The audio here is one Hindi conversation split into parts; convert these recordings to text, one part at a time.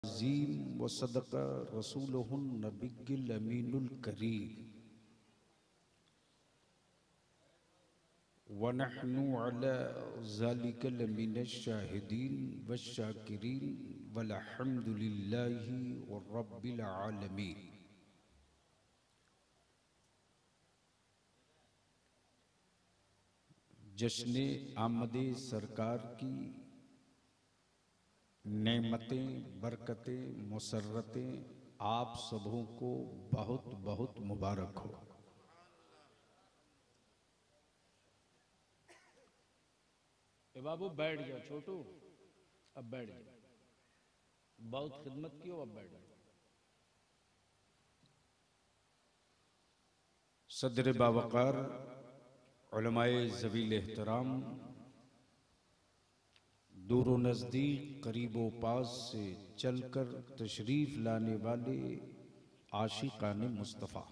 अज़ीम व सदक़ रसूलुहुन नबिय्युल अमीनुल करीम व नहनु अला ज़ालिका लमिनश शाहिदीन वश्शाकिरीन वल्हम्दुलिल्लाहि रब्बिल आलमीन। जश्न आमदे सरकार की नेमतें, बरकतें, मुसर्रतें आप सबों को बहुत बहुत मुबारक हो। ए बाबू बैठ जाओ, छोटू अब बैठ जाओ, बहुत खिदमत की हो, अब बैठ जाओ। सदर बावकार उलमाए ज़वील एहतराम, दूर नज़दीक करीबो पास से चलकर तशरीफ लाने वाले आशिकाने मुस्तफ़ा,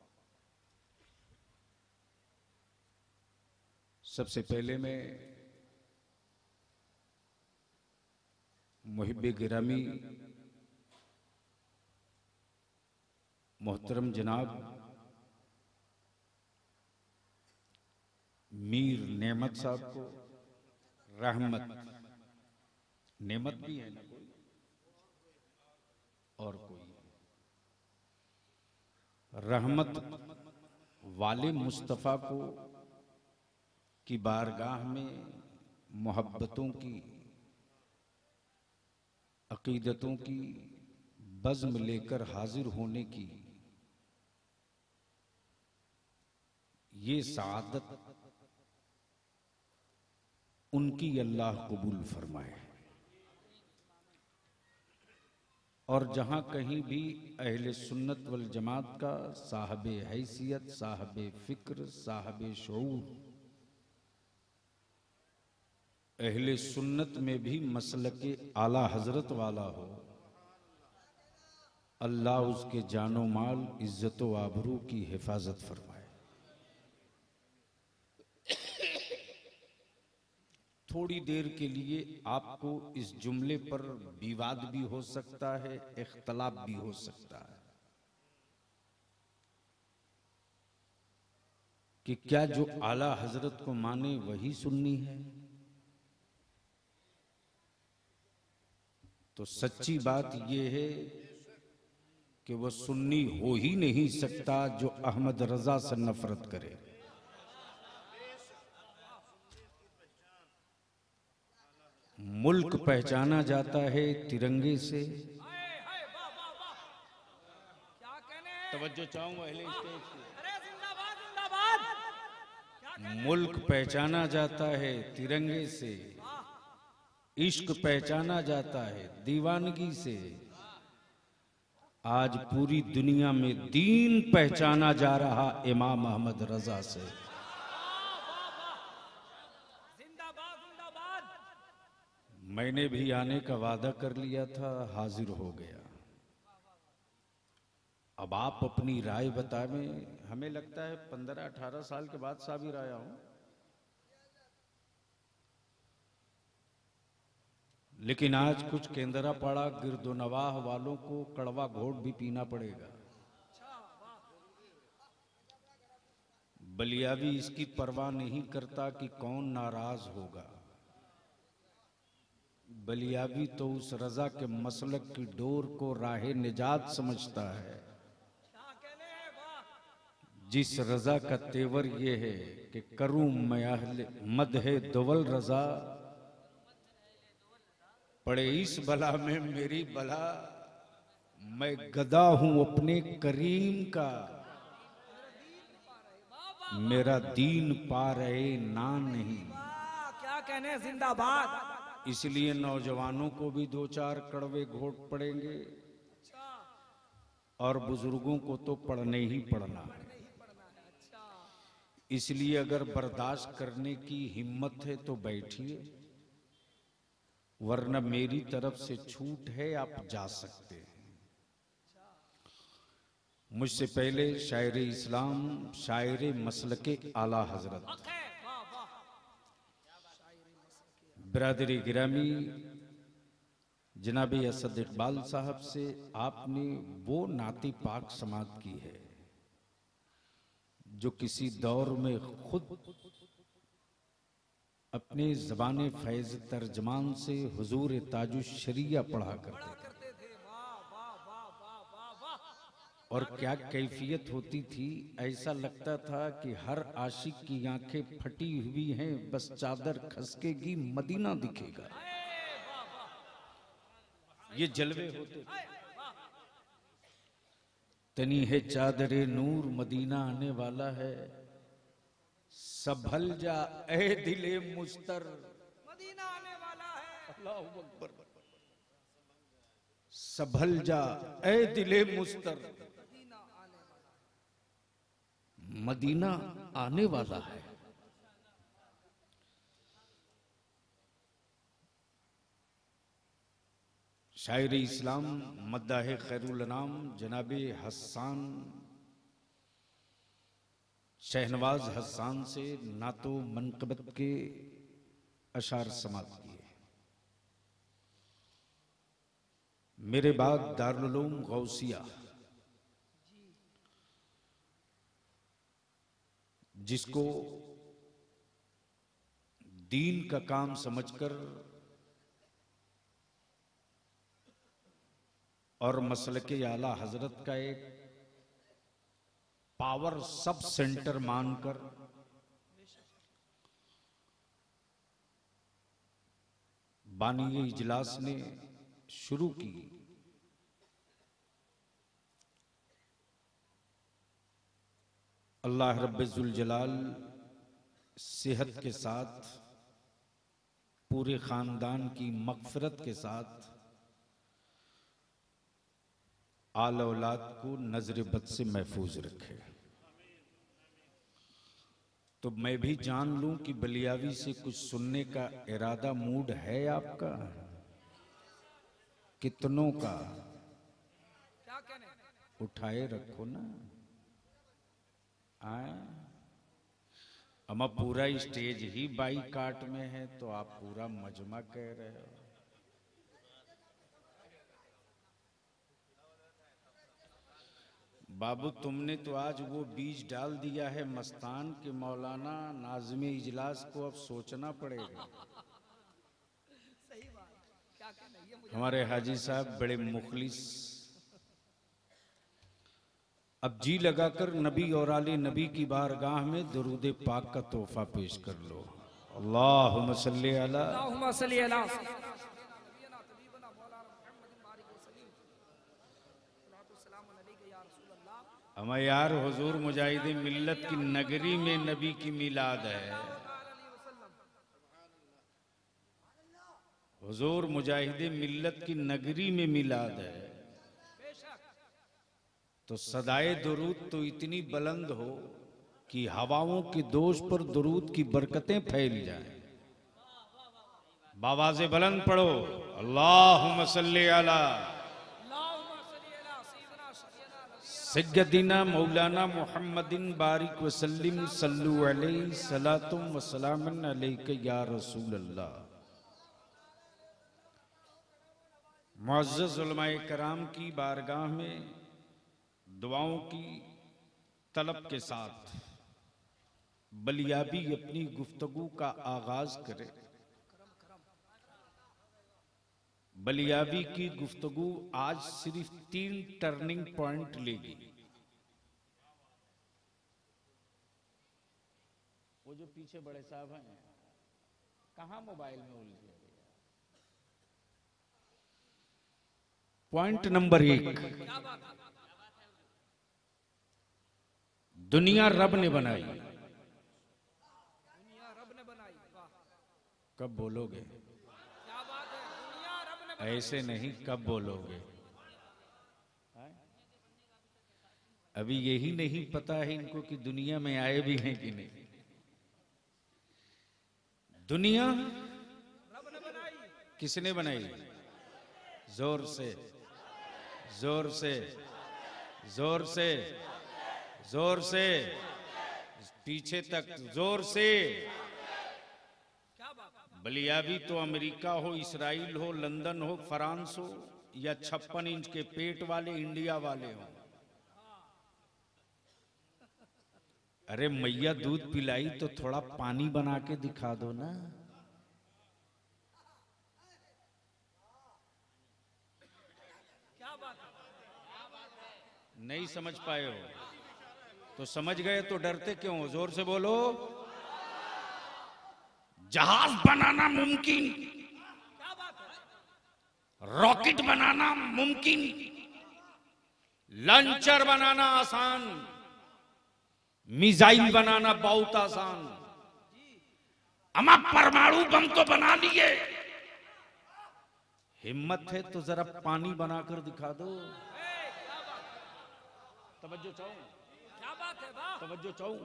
सबसे पहले मैं मुहिब्बे गिरामी मोहतरम जनाब मीर नेमत साहब को, रहमत नेमत भी है ना कोई और कोई, रहमत वाले मुस्तफ़ा को की बारगाह में मोहब्बतों की, अकीदतों की बज़्म लेकर हाजिर होने की ये सआदत उनकी अल्लाह कबूल फरमाए। और जहां कहीं भी अहले सुन्नत वल जमात का साहबे हैसियत, साहबे फिक्र, साहबे शऊर, अहले सुन्नत में भी मसलके आला हजरत वाला हो, अल्लाह उसके जानो माल, इज्जत व आबरू की हिफाजत फरमाए। थोड़ी देर के लिए आपको इस जुमले पर विवाद भी हो सकता है, इख्तलाफ भी हो सकता है कि क्या जो आला हजरत को माने वही सुन्नी है। तो सच्ची बात यह है कि वह सुन्नी हो ही नहीं सकता जो अहमद रजा से नफरत करे। मुल्क पहचाना जाता है तिरंगे से, तवज्जो चाहूंगा अहले स्टेज से, मुल्क पहचाना जाता है तिरंगे से, इश्क पहचाना जाता है दीवानगी से, आज पूरी दुनिया में दीन पहचाना जा रहा इमाम अहमद रजा से। मैंने भी आने का वादा कर लिया था, हाजिर हो गया। अब आप अपनी राय बताएं। हमें लगता है 15-18 साल के बाद साबिर आया हूं, लेकिन आज कुछ केंदरा पड़ा गिरदोनवाह वालों को कड़वा घोट भी पीना पड़ेगा। बलियावी इसकी परवाह नहीं करता कि कौन नाराज होगा। बलियावी तो उस रजा के मसलक की डोर को राहे निजात समझता है, जिस रजा का तेवर ये है कि करूं मैं अहले मदहे दुवल रजा, पड़े इस बला में मेरी बला, मैं गदा हूं अपने करीम का, मेरा दीन पा रहे ना नहीं। क्या कहने, जिंदाबाद। इसलिए नौजवानों को भी 2-4 कड़वे घोट पड़ेंगे और बुजुर्गों को तो पढ़ने ही पड़ना है। इसलिए अगर बर्दाश्त करने की हिम्मत है तो बैठिए, वरना मेरी तरफ से छूट है, आप जा सकते हैं। मुझसे पहले शायर इस्लाम, शायर मसलके आला हजरत बिरादरी गिरामी जनाबे असद इकबाल साहब से आपने वो नाती पाक समात की है जो किसी दौर में खुद अपने ज़बान फैज़ तर्जमान से हुजूर ताजुश शरिया पढ़ा करते थे। करते थे। वाह वाह वाह वाह वाह वाह। और क्या कैफियत होती थी, ऐसा लगता था कि हर आशिक की आंखें फटी हुई हैं, बस चादर खसकेगी मदीना दिखेगा। ये जलवे होते थे। तनी है चादरे नूर मदीना आने वाला है, संभल जा ए दिले मुस्तर। मदीना आने वाला है। अल्लाहु अकबर। संभल जा ए दिले मुस्तर, मदीना आने वाला मदीना आने वाला है। शायर इस्लाम मद्दाह खैरुल अनाम जनाबे हस्सान शहनवाज हस्सान से नातो मनकबत के अशार समात किए। मेरे बाद दारुल उलूम गौसिया, जिसको दीन का काम समझकर और मसलके आला हजरत का एक पावर सब सेंटर मानकर बानी इजलास ने शुरू की। अल्लाह रब्बुल जलाल सेहत के साथ पूरे खानदान की मगफिरत के साथ आल औलाद को नजर बद से महफूज रखे। तो मैं भी जान लूं कि बलियावी से कुछ सुनने का इरादा मूड है आपका, कितनों का? क्या कहने? उठाए रखो ना। आए अमा पूरा स्टेज ही बाईकाट में है तो आप पूरा मजमा कह रहे हो। बाबू तुमने तो आज वो बीज डाल दिया है मस्तान के मौलाना नाज़िम इजलास को अब सोचना पड़ेगा। सही बात। क्या कहने? ये मुझे हमारे हाजी साहब बड़े मुखलिस, अब जी लगाकर नबी और आले नबी की बारगाह में दुरूद पाक का तोहफा पेश कर लो। अल्लाहुम्मा सल्ली अला अल्लाहुम्मा सल्ली अला नबीना तबीबना मौलाना मुहम्मदिन बारिक वसल्लम। सल्लल्लाहु सलाम अलैका या रसूल अल्लाह। हमें यार हुजूर मुजाहिद मिल्लत की नगरी में नबी की मिलाद है। हुजूर मुजाहिद मिल्लत की नगरी में मिलाद है, तो सदाए दुरूद तो इतनी बुलंद हो कि हवाओं के दोष पर दुरूद की बरकतें फैल जाएं। बावाज़े बुलंद पढ़ो अल्लाहुम्मा सल्ली अला अल्लाहुम्मा सल्ली अला सय्यिदना शफीना सय्यदिना मौलाना मुहम्मदिन बारिक वसल्लिम सल्लु अलैहि सलातुम व सलामन अलैका या रसूल अल्लाह। मुअज़्ज़ज़ उलमाए कराम की बारगाह में दुआओं की तलब के साथ बलियाबी अपनी गुफ्तगू का आगाज करे। बलियाबी की गुफ्तगू आज सिर्फ 3 टर्निंग पॉइंट लेगी। वो जो पीछे बड़े साहब हैं कहां मोबाइल में उलझे? पॉइंट नंबर 1, दुनिया रब ने बनाई। दुनिया रब ने बनाई। वाह कब बोलोगे? क्या बात है। दुनिया रब ने ऐसे नहीं, कब बोलोगे? अभी यही नहीं पता है इनको कि दुनिया में आए भी हैं कि नहीं। दुनिया रब ने बनाई। किसने बनाई? जोर से, जोर से, जोर से, जोर से, पीछे तक जोर से। क्या बात है। बलियावी तो अमेरिका हो, इसराइल हो, लंदन हो, फ्रांस हो, या 56 इंच के पेट वाले इंडिया वाले हो। अरे मैया दूध पिलाई तो थोड़ा पानी बना के दिखा दो ना। क्या बात है? नहीं समझ पाए हो तो समझ गए तो डरते क्यों हो? जोर से बोलो। जहाज बनाना मुमकिन, क्या बात है? रॉकेट बनाना मुमकिन, लॉन्चर बनाना आसान, मिसाइल बनाना बहुत आसान। हम आप परमाणु बम तो बना लिए, हिम्मत है तो जरा पानी बनाकर दिखा दो। तवज्जो चाहूं, क्या बात है? वाह! तवज्जो चाहूं।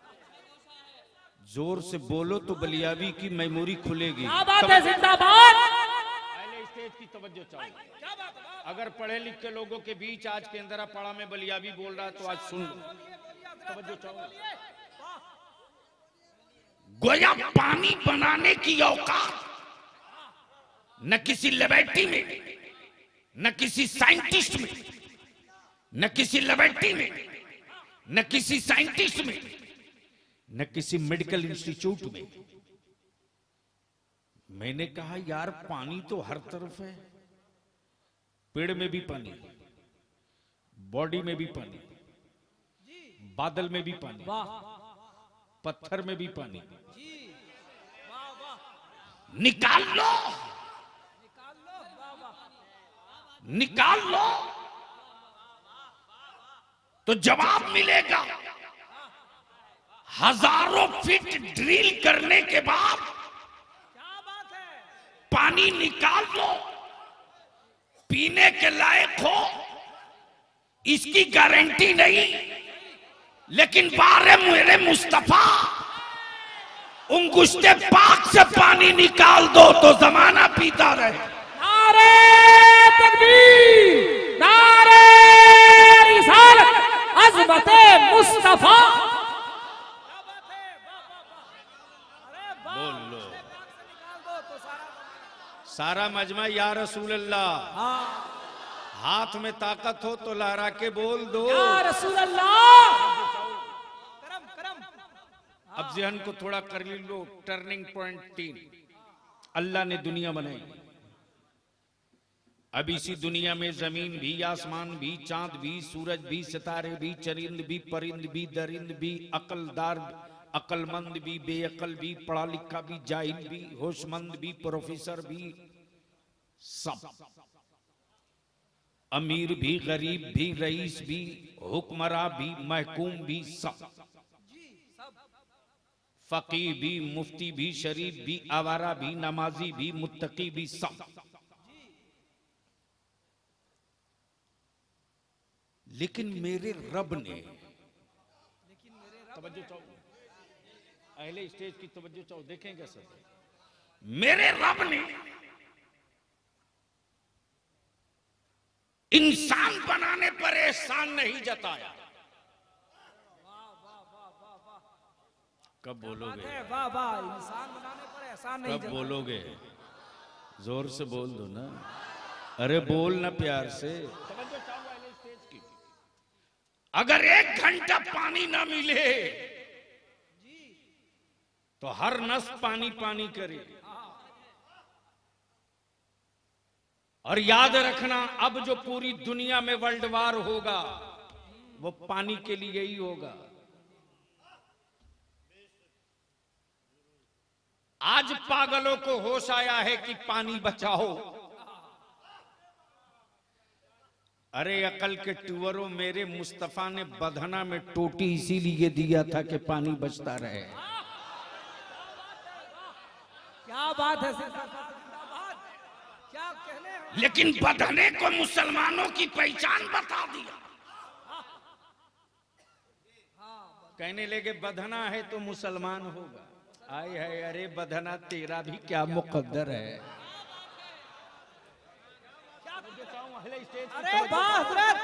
जोर से बोलो तो बलियावी की मेमोरी खुलेगी। क्या बात है? जिंदाबाद! पहले स्टेज की तवज्जो चाहूं। क्या बात है? वाह! अगर पढ़े लिखे लोगों के बीच आज केंद्रा पाड़ा में बलियावी बोल रहा है तो आज सुन लो। तवज्जो चाहूं। गोया पानी बनाने की औकात न किसी लेबोरेटरी में, न किसी साइंटिस्ट में, न किसी लेबोरेटरी में, न किसी साइंटिस्ट में, न किसी मेडिकल इंस्टीट्यूट में। मैंने कहा यार पानी तो हर तरफ है, पेड़ में भी पानी, बॉडी में भी पानी, बादल में भी पानी, वाह! पत्थर में भी पानी। जी! वाह वाह! निकाल लो, निकाल लो! वाह वाह! निकाल लो तो जवाब मिलेगा। हजारों फीट ड्रिल करने के बाद क्या बात है? पानी निकाल लो, पीने के लायक हो इसकी गारंटी नहीं, लेकिन बारे मेरे मुस्तफा उंगुश्ते पाक से पानी निकाल दो तो जमाना पीता रहे। नारे तकबीर! नारे रिसालत! अज़मते मुस्तफा! क्या बात है? वाह वाह वाह! अरे वाह! बोल लो। पाक से निकाल दो तो सारा। सारा मजमा या रसूल अल्लाह। हाँ, हाथ में ताकत हो तो लहरा के बोल दो। या रसूल अल्लाह! करम करम! अब जहन को थोड़ा कर लो। टर्निंग पॉइंट 3, अल्लाह ने दुनिया बनाई। अब इसी दुनिया में जमीन भी, आसमान भी, चांद भी, सूरज भी, सितारे भी, चरिंद भी, परिंद भी, दरिंद भी, अकलदार, अकलमंद भी, बेअकल भी, पढ़ा लिखा भी, जाहिल भी, होशमंद भी, प्रोफेसर भी, सब, अमीर भी, गरीब भी, रईस भी, हुक्मरान भी, महकूम भी, सब, फकीह भी, मुफ्ती भी, शरीफ भी, आवारा भी, नमाजी भी, मुत्तकी भी, सब। लेकिन मेरे रब ने, तवज्जो चाहो, अहले स्टेज की तवज्जो चाहो, देखेंगे सब। मेरे रब ने इंसान बनाने पर एहसान नहीं जताया। कब बोलोगे? वाह वाह! इंसान बनाने पर एहसान नहीं कब जताया। बोलोगे? जोर से बोल दो ना। अरे बोल ना प्यार से। अगर 1 घंटा पानी ना मिले तो हर नस पानी पानी करे। और याद रखना, अब जो पूरी दुनिया में वर्ल्ड वार होगा वो पानी के लिए ही होगा। आज पागलों को होश आया है कि पानी बचाओ। अरे अकल के टुवरों, मेरे मुस्तफा ने बधना में टोटी इसीलिए दिया था कि पानी बचता रहे। क्या बात है? जिंदाबाद! क्या कहने हैं? लेकिन बधने को मुसलमानों की पहचान बता दिया। कहने लगे बधना है तो मुसलमान होगा। आए है, अरे बधना तेरा भी क्या मुकद्दर है। अरे वाह हजरत!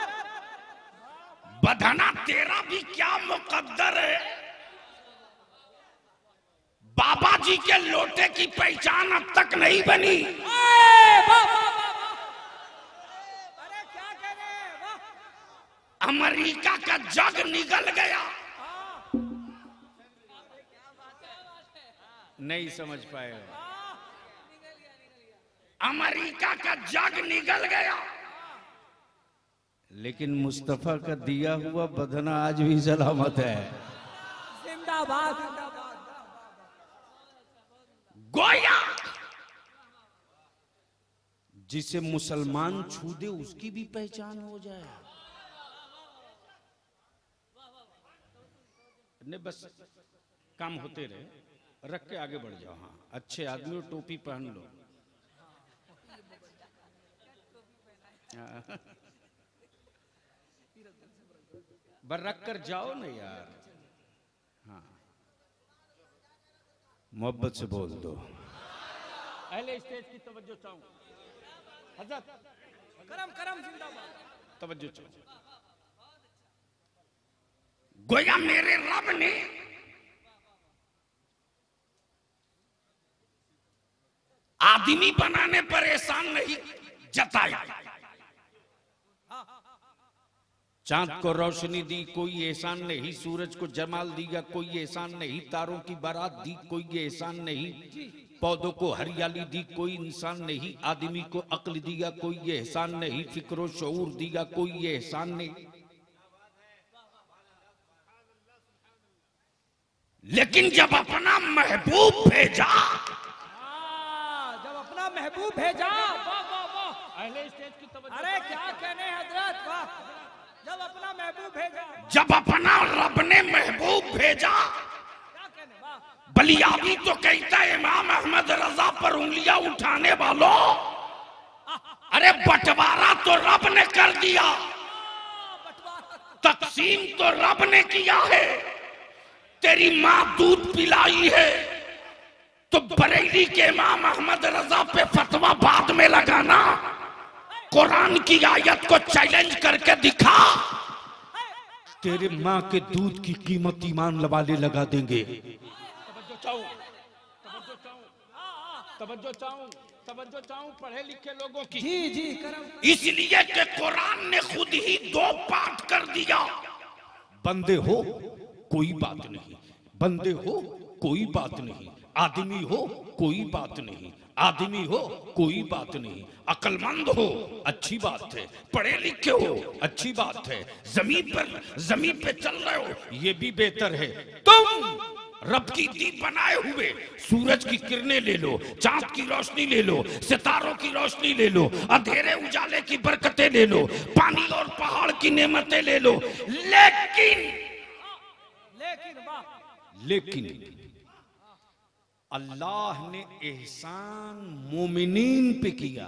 बधना तेरा भी क्या मुकद्दर है। बाबा जी के लोटे की पहचान अब तक नहीं बनी। अरे क्या कह रहे हैं, वाह। अमेरिका का जग निगल गया। नहीं समझ पाए। अमेरिका का जग निगल गया, लेकिन मुस्तफा का दिया हुआ बदना आज भी सलामत है। जिंदाबाद जिंदाबाद। गोया जिसे मुसलमान छू दे उसकी भी पहचान हो जाए। ने बस काम होते रहे, रख के आगे बढ़ जाओ। हाँ, अच्छे आदमी टोपी पहन लो। बर रख कर जाओ ना यार। हाँ, मोहब्बत से बोल दो। अहले स्टेज की तवज्जो चाहूं। हजरत करम करम जिंदाबाद। तवज्जो चाहूं। गोया मेरे रब ने आदमी बनाने पर एहसान नहीं जताया। चांद को रोशनी दी, कोई एहसान नहीं। सूरज को जमाल दिया, कोई एहसान नहीं। तारों की बारात दी, कोई एहसान नहीं। पौधों को हरियाली दी, कोई इंसान नहीं। आदमी को अक्ल दिया, कोई एहसान नहीं। फिक्रो शऊर दिया, कोई एहसान नहीं। लेकिन जब अपना महबूब भेजा, जब अपना महबूब भेजा, वाह वाह वाह। अहले स्टेज की तवज्जो। अरे क्या कहने हजरत, वाह। जब अपना महबूब भेजा, जब अपना रब ने महबूब भेजा। क्या कहने, वाह। बलियाबी तो कहता है इमाम अहमद रजा पर उंगलियां उठाने वालों, अरे बंटवारा तो रब ने कर दिया, तकसीम तो रब ने किया है। तेरी माँ दूध पिलाई है तो बरेली के इमाम अहमद रजा पे फतवा बाद में लगाना। कुरान की आयत को चैलेंज करके दिखा। तेरे माँ के दूध की कीमत ईमान वाले लगा देंगे। तवज्जो चाहूं पढ़े लिखे लोगों की। जी जी करम। इसलिए कि कुरान ने खुद ही दो पाठ कर दिया। बंदे हो कोई बात नहीं, बंदे हो कोई बात नहीं। आदमी हो कोई बात नहीं, आदमी हो कोई बात नहीं। अक्लमंद हो अच्छी बात है, पढ़े लिखे हो अच्छी बात है, जमीन पे चल रहे हो ये भी बेहतर है। तुम रब की दी बनाए हुए सूरज की किरणें ले लो, चांद की रोशनी ले लो, सितारों की रोशनी ले लो, अंधेरे उजाले की बरकतें ले लो, पानी और पहाड़ की नेमतें ले लो। लेकिन अल्लाह ने एहसान मोमिनीन पे किया।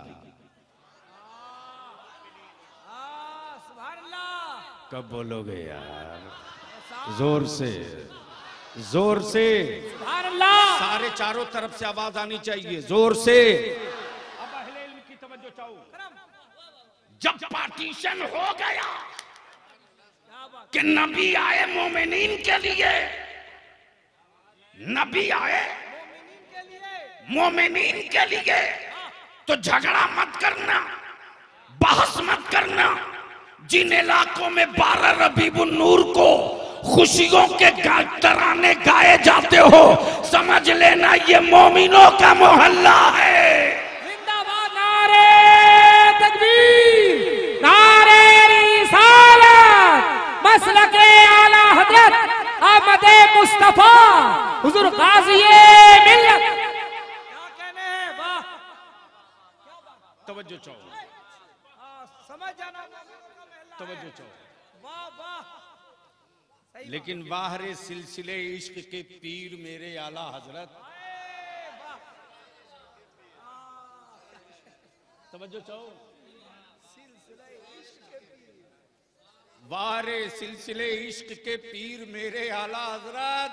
सुभान अल्लाह। कब बोलोगे यार? जोर से जोर से। सुभान अल्लाह। सारे चारों तरफ से आवाज आनी चाहिए, जोर से। अब अहले इल्म की तवज्जो चाहो। जब पार्टीशन हो गया कि नबी आए मोमिनीन के लिए, नबी आए मोमिनीन के लिए, तो झगड़ा मत करना, बहस मत करना। जिन इलाकों में 12 रबीउन नूर को खुशियों के तराने गाए जाते हो, समझ लेना ये मोमिनों का मोहल्ला है। जिंदाबाद। नारे तकबीर, नारे रिसालत, मसलके आला हजरत अहमद मुस्तफा हुजूर गाज़ी मिल्लत। क्या कहने हैं, वाह। तवज्जो चाहो, समझ जाना, तवज्जो चाहो। वाह वाह। लेकिन बाहरे सिलसिले इश्क के पीर मेरे आला हजरत। तवज्जो चाहो। बाहरे सिलसिले इश्क के पीर मेरे आला हजरत।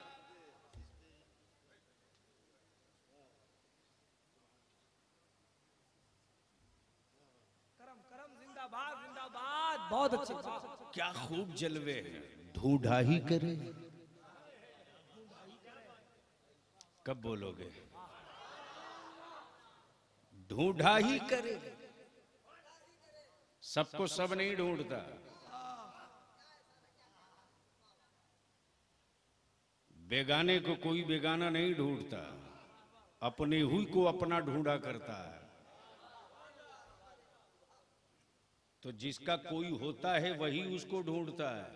करम करम। जिंदाबाद जिंदाबाद। बहुत अच्छे। क्या खूब जलवे हैं, ढूढ़ा ही करे। कब बोलोगे? ढूंढा ही करे। सबको सब नहीं ढूंढता। बेगाने को कोई बेगाना नहीं ढूंढता, अपने हुई को अपना ढूंढा करता है। तो जिसका कोई होता है वही उसको ढूंढता है।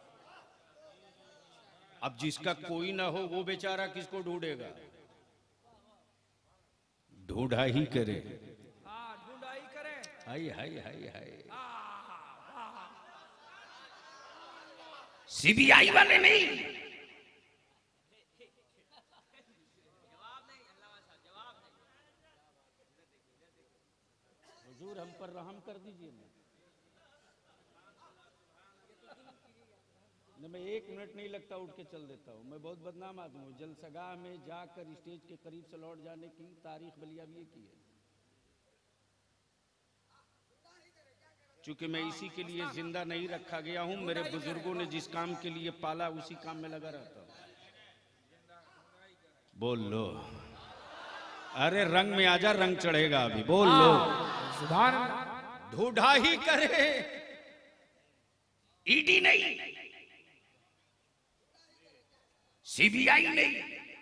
अब जिसका कोई ना हो वो बेचारा किसको ढूंढेगा? ढूंढा ही करे। ढूंढा ही करे। हाय हाय हाय हाय। सीबीआई वाले नहीं, हुजूर हम पर रहम कर दीजिए ना, मैं 1 मिनट नहीं लगता उठ के चल देता हूँ। मैं बहुत बदनाम आदमी हूँ। जलसगाह में जाकर स्टेज के करीब से लौट जाने की तारीख बलिया भी की है। चूंकि मैं इसी के लिए जिंदा नहीं रखा गया हूँ, मेरे बुजुर्गों ने जिस काम के लिए पाला उसी काम में लगा रहता हूँ। बोल लो, अरे रंग में आजा, रंग चढ़ेगा अभी। बोल लो, ढूंढा ही करे। ईडी नहीं, सीबीआई नहीं,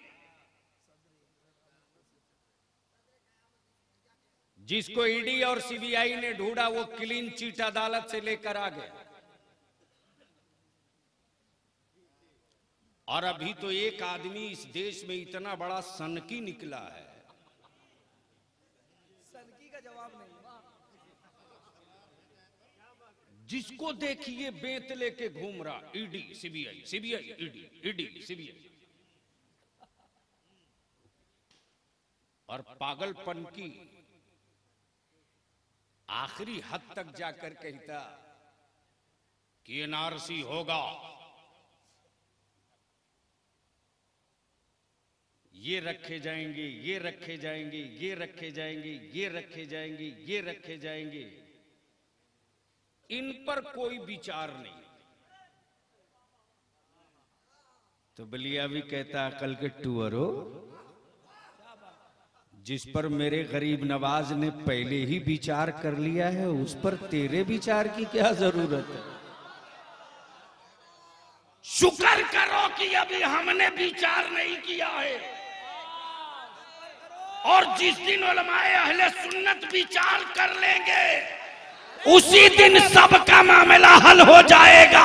जिसको ईडी और सीबीआई ने ढूंढा वो क्लीन चिट अदालत से लेकर आ गया। और अभी तो एक आदमी इस देश में इतना बड़ा सनकी निकला है, सनकी का जवाब नहीं। जिसको देखिए बेंत लेके घूम रहा, ED CBI, CBI ED, ED CBI. और पागलपन की आखिरी हद तक जाकर कहता कि एनआरसी होगा, ये रखे जाएंगे, ये रखे जाएंगे, ये रखे जाएंगे, ये रखे जाएंगे, ये रखे जाएंगे। इन पर कोई विचार नहीं। तो बलिया भी कहता अकल के टूअरो, जिस पर मेरे गरीब नवाज ने पहले ही विचार कर लिया है उस पर तेरे विचार की क्या जरूरत है? शुक्र करो कि अभी हमने विचार नहीं किया है, और जिस दिन उलमाए अहले सुन्नत विचार कर लेंगे उसी दिन सबका मामला हल हो जाएगा।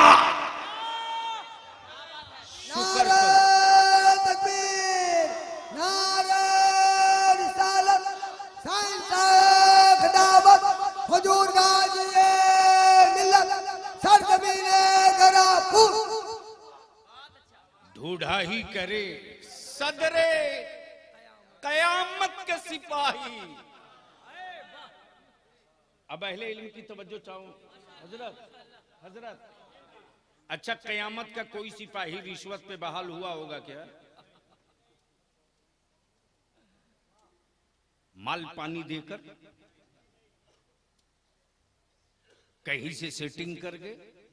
नारे तकबीर, नारे रिसालत, साइंस खिदामत, हुजूर गाज़ी मिल्लत, सरज़मीने गरापुर। ढूंढा ही करे सदरे कयामत के सिपाही। अब अहले इल्म की तवज्जो चाहूं। हजरत, अच्छा कयामत का कोई सिपाही रिश्वत पे बहाल हुआ होगा क्या? माल पानी देकर कहीं से सेटिंग करके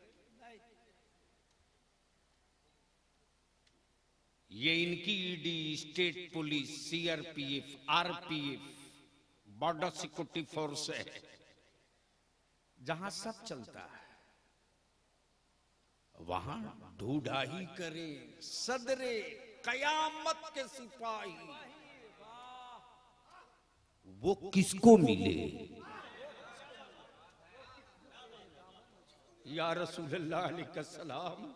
ये इनकी ED, state police, CRPF, RPF, border security force है जहां सब चलता है, वहां ढूंढा ही करे सदरे कयामत के सिपाही। वो किसको मिले? या रसूलुल्लाह अलैहि सलाम,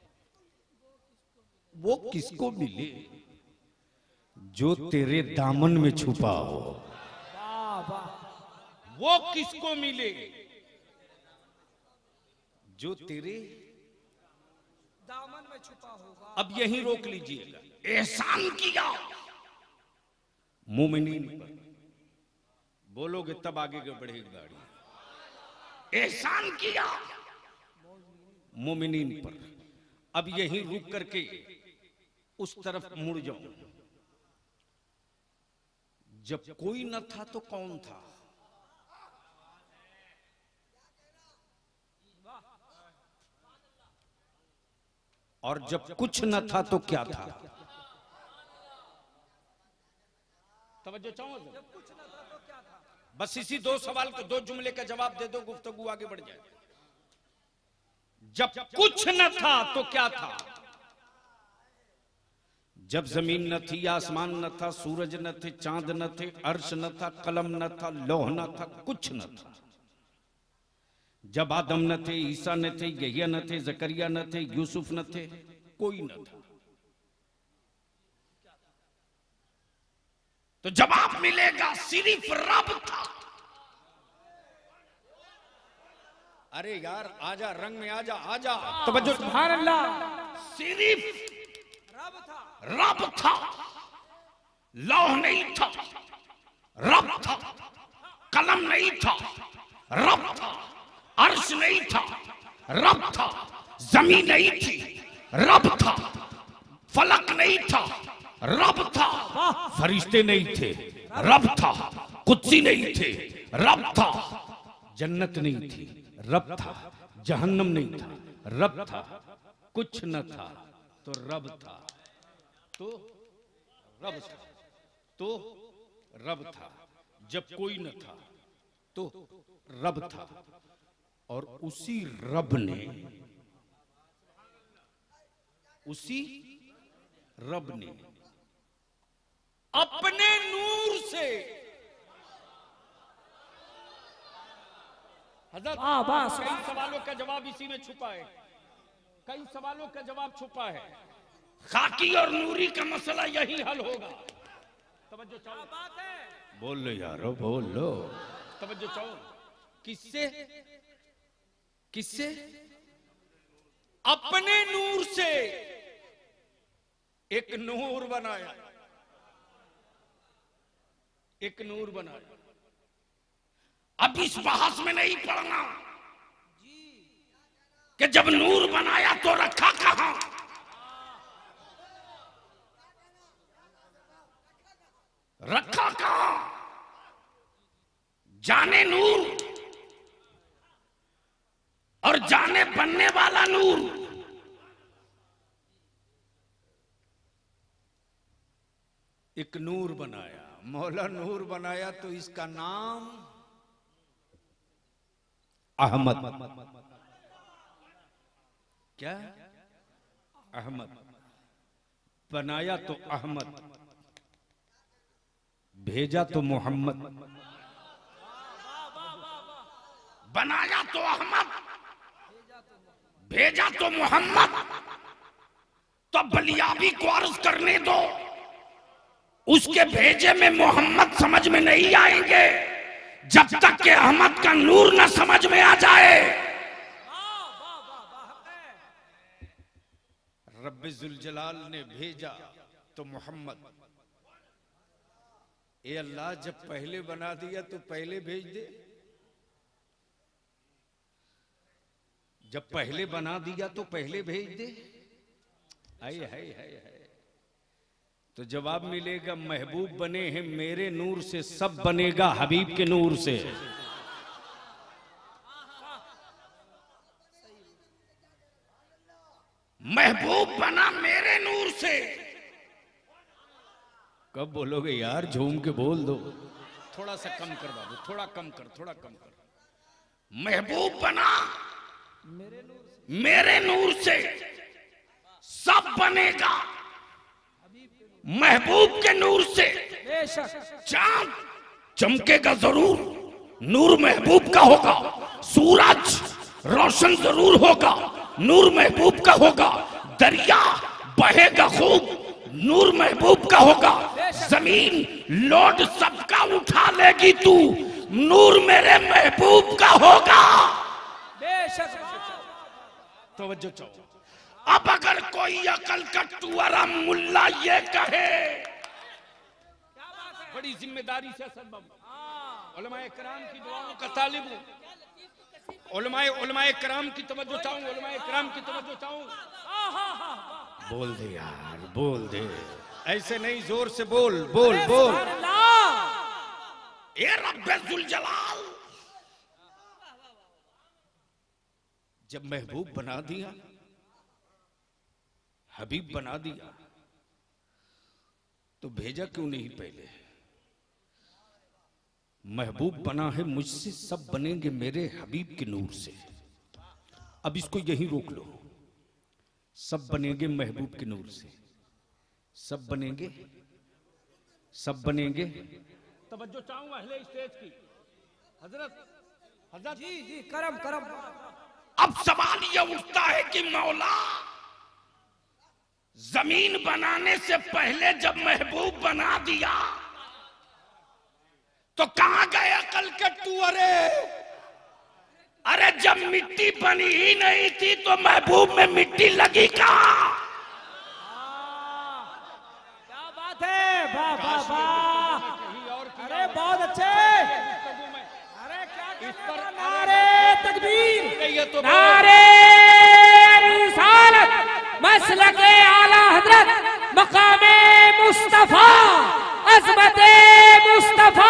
वो किसको मिले जो तेरे दामन में छुपा हो? वो किसको मिले जो तेरे दामन में छुपा होगा। अब यहीं रोक लीजिएगा। एहसान किया मोमिनीन पर, बोलोगे तब आगे बढ़ेगी गाड़ी। एहसान किया मोमिनीन पर। अब यहीं रुक करके उस तरफ मुड़ जाओ। जब कोई न था तो कौन था? और जब कुछ न था तो क्या था? तवज्जो चाहो जब कुछ न था तो क्या था? बस इसी दो सवाल को दो जुमले का जवाब दे दो, गुफ्तगू आगे बढ़ जाए। जब कुछ न था तो क्या था? जब जमीन न थी, आसमान न था, सूरज न थे, चांद न थे, अर्श न था, कलम न था, लौह न था, कुछ न था। जब आदम न थे, ईसा न थे, यहिया न थे, जकरिया न थे, यूसुफ न थे, कोई न था। तो जवाब मिलेगा सिर्फ रब था। अरे यार आजा, रंग में आजा, आजा। तवज्जो, सुभान अल्लाह। सिर्फ रब था। रब था, लौह नहीं था, रब था। कलम नहीं था, रब था। अर्श नहीं था, रब था। जमीन नहीं थी, रब था। फलक नहीं था, रब था। फरिश्ते नहीं थे, रब था। कुद्सी नहीं थे, रब था। जन्नत नहीं थी, रब था। जहन्नम नहीं था, रब था। कुछ न था तो रब था, तो रब था, तो रब था। जब कोई न था तो रब था, और उसी रब ने, उसी रब ने अपने नूर से, हज़रत कई सवालों का जवाब इसी में छुपा है, कई सवालों का जवाब छुपा है। खाकी और नूरी का मसला यही हल होगा। तवज्जो चाहो, बात है। बोल लो यारो, बोल लो। तवज्जो चाहो, किससे? किससे? अपने नूर से एक नूर बनाया, एक नूर बनाया। अब इस बहस में नहीं पड़ना कि जब नूर बनाया तो रखा कहां। रखा कहां? जाने नूर और जाने बनने वाला नूर। एक नूर बनाया, मौला नूर बनाया, तो इसका नाम अहमद। क्या? अहमद। बनाया तो अहमद, भेजा तो मोहम्मद। बनाया तो अहमद, भेजा तो मोहम्मद। तो बलियाबी को अर्ज करने दो, उसके भेजे में मोहम्मद समझ में नहीं आएंगे जब तक कि अहमद का नूर न समझ में आ जाए। रब्बे जुल जलाल ने भेजा तो मोहम्मद। ए अल्लाह, जब पहले बना दिया तो पहले भेज दे। जब पहले बना दिया तो पहले भेज दे। हाय हाय हाय हाय। तो जवाब मिलेगा महबूब बने हैं मेरे नूर से, सब बनेगा हबीब के नूर से। महबूब बना मेरे नूर से। कब बोलोगे यार? झूम के बोल दो। थोड़ा सा कम कर बाबू, थोड़ा कम कर, थोड़ा कम कर। महबूब बना मेरे नूर से, सब बनेगा महबूब के नूर से। चांद चमकेगा जरूर, नूर महबूब का होगा। सूरज रोशन जरूर होगा, नूर महबूब का होगा। दरिया बहेगा खूब, नूर महबूब का होगा। जमीन लोड सबका उठा लेगी तू, नूर मेरे महबूब का होगा। तवज्जो चाहो। अब अगर कोई अकल का टुअरा मुल्ला ये कहे, बड़ी जिम्मेदारी से सर बाबू, उलमाए कराम की दुआओं का तालिब हूं। उलमाए कराम की तवज्जो चाहूं, उलमाए कराम की तवज्जो चाहूं। बोल दे यार, बोल दे। ऐसे नहीं, जोर से बोल, बोल बोल। ए रब्बे जुल जलाल, जब महबूब बना दिया, हबीब बना दिया, तो भेजा क्यों नहीं पहले? महबूब बना है मुझसे, सब बनेंगे मेरे हबीब के नूर से। अब इसको यहीं रोक लो। सब बनेंगे महबूब के नूर से, सब बनेंगे, सब बनेंगे। तवज्जो चाहूंगा अहले स्टेज की। हजरत हजरत जी जी, करम करम। अब सवाल यह उठता है कि मौला जमीन बनाने से पहले जब महबूब बना दिया तो कहां गए अकल के टुअरे? अरे जब मिट्टी बनी ही नहीं थी तो महबूब में मिट्टी लगी कहां? क्या बात है, वाह वाह वाह, अरे बहुत अच्छे। अरे क्या कहने का, नारे तकबीर, नारे रिसालत, मसलके आला हजरत, मकामे मुस्तफा, अज़मते मुस्तफा।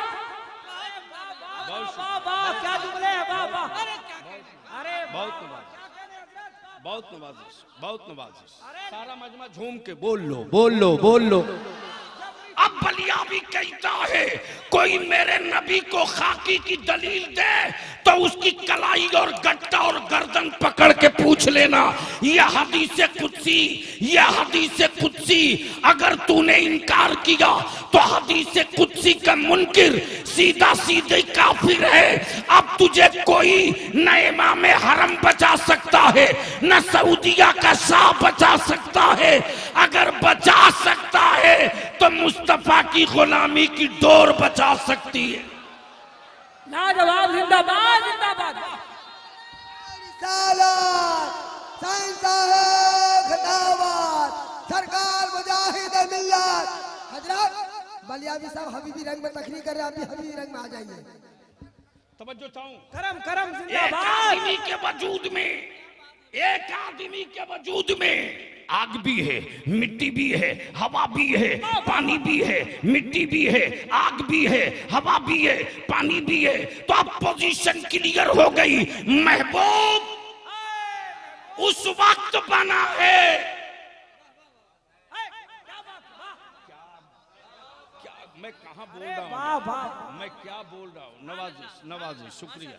क्या जुमले हैं, वाह वाह। अरे बहुत नवाजिश, बहुत नवाजिश। सारा मजमा झूम के बोल लो, बोल लो, बोल लो। अब बलिया भी कहता है कोई मेरे नबी को खाकी की दलील दे तो उसकी कलाई और गट्टा और गर्दन पकड़ के पूछ लेना, यह हदीस कुदसी, यह हदीस कुदसी। अगर तूने इनकार किया तो हदीस कुदसी का मुनकिर सीधा सीधे काफिर है। अब तुझे कोई न इमाम हरम बचा सकता है, न सऊदिया का शाह बचा सकता है। अगर बचा सकता है तो मुस्तफा की गुलामी की डोर बचा सकती है। लाजवाब, जिंदाबाद जिंदाबाद। सरकार मुजाहिद मिल्लत। हजरत बलियावी साहब हबीबी रंग में तकरीर कर रहे हैं, अभी हबीबी रंग में आ जाइए। तवज्जो चाहूं, करम करम, एक जिंदाबाद। आदमी के वजूद में, एक आदमी के वजूद में आग भी है, मिट्टी भी है, हवा भी है, पानी भी है, मिट्टी भी है, आग भी है, हवा भी है, पानी भी है। तो अब पोजीशन क्लियर हो गई। महबूब उस वक्त बना है, क्या मैं कहाँ बोल रहा वाह वाह, हूँ, मैं क्या बोल रहा हूँ। नवाजिश, नवाजिश, शुक्रिया।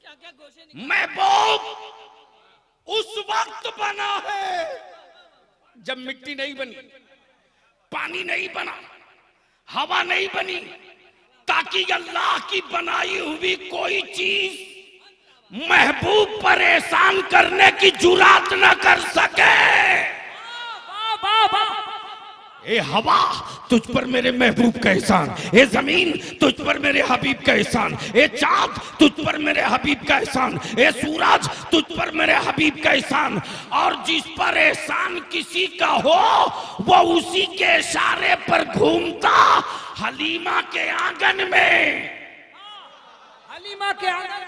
महबूब उस वक्त बना है जब मिट्टी नहीं बनी, पानी नहीं बना, हवा नहीं बनी, ताकि अल्लाह की बनाई हुई कोई चीज महबूब पर एहसान करने की जुरात न कर सके। ए हवा तुझ पर मेरे महबूब का एहसान, ए जमीन तुझ पर मेरे हबीब का एहसान, ए चाँद तुझ पर मेरे हबीब का एहसान, ए सूरज तुझ पर मेरे हबीब का एहसान। और जिस पर एहसान किसी का हो वो उसी के इशारे पर घूमता हलीमा के आंगन में। हलीमा के आंगन।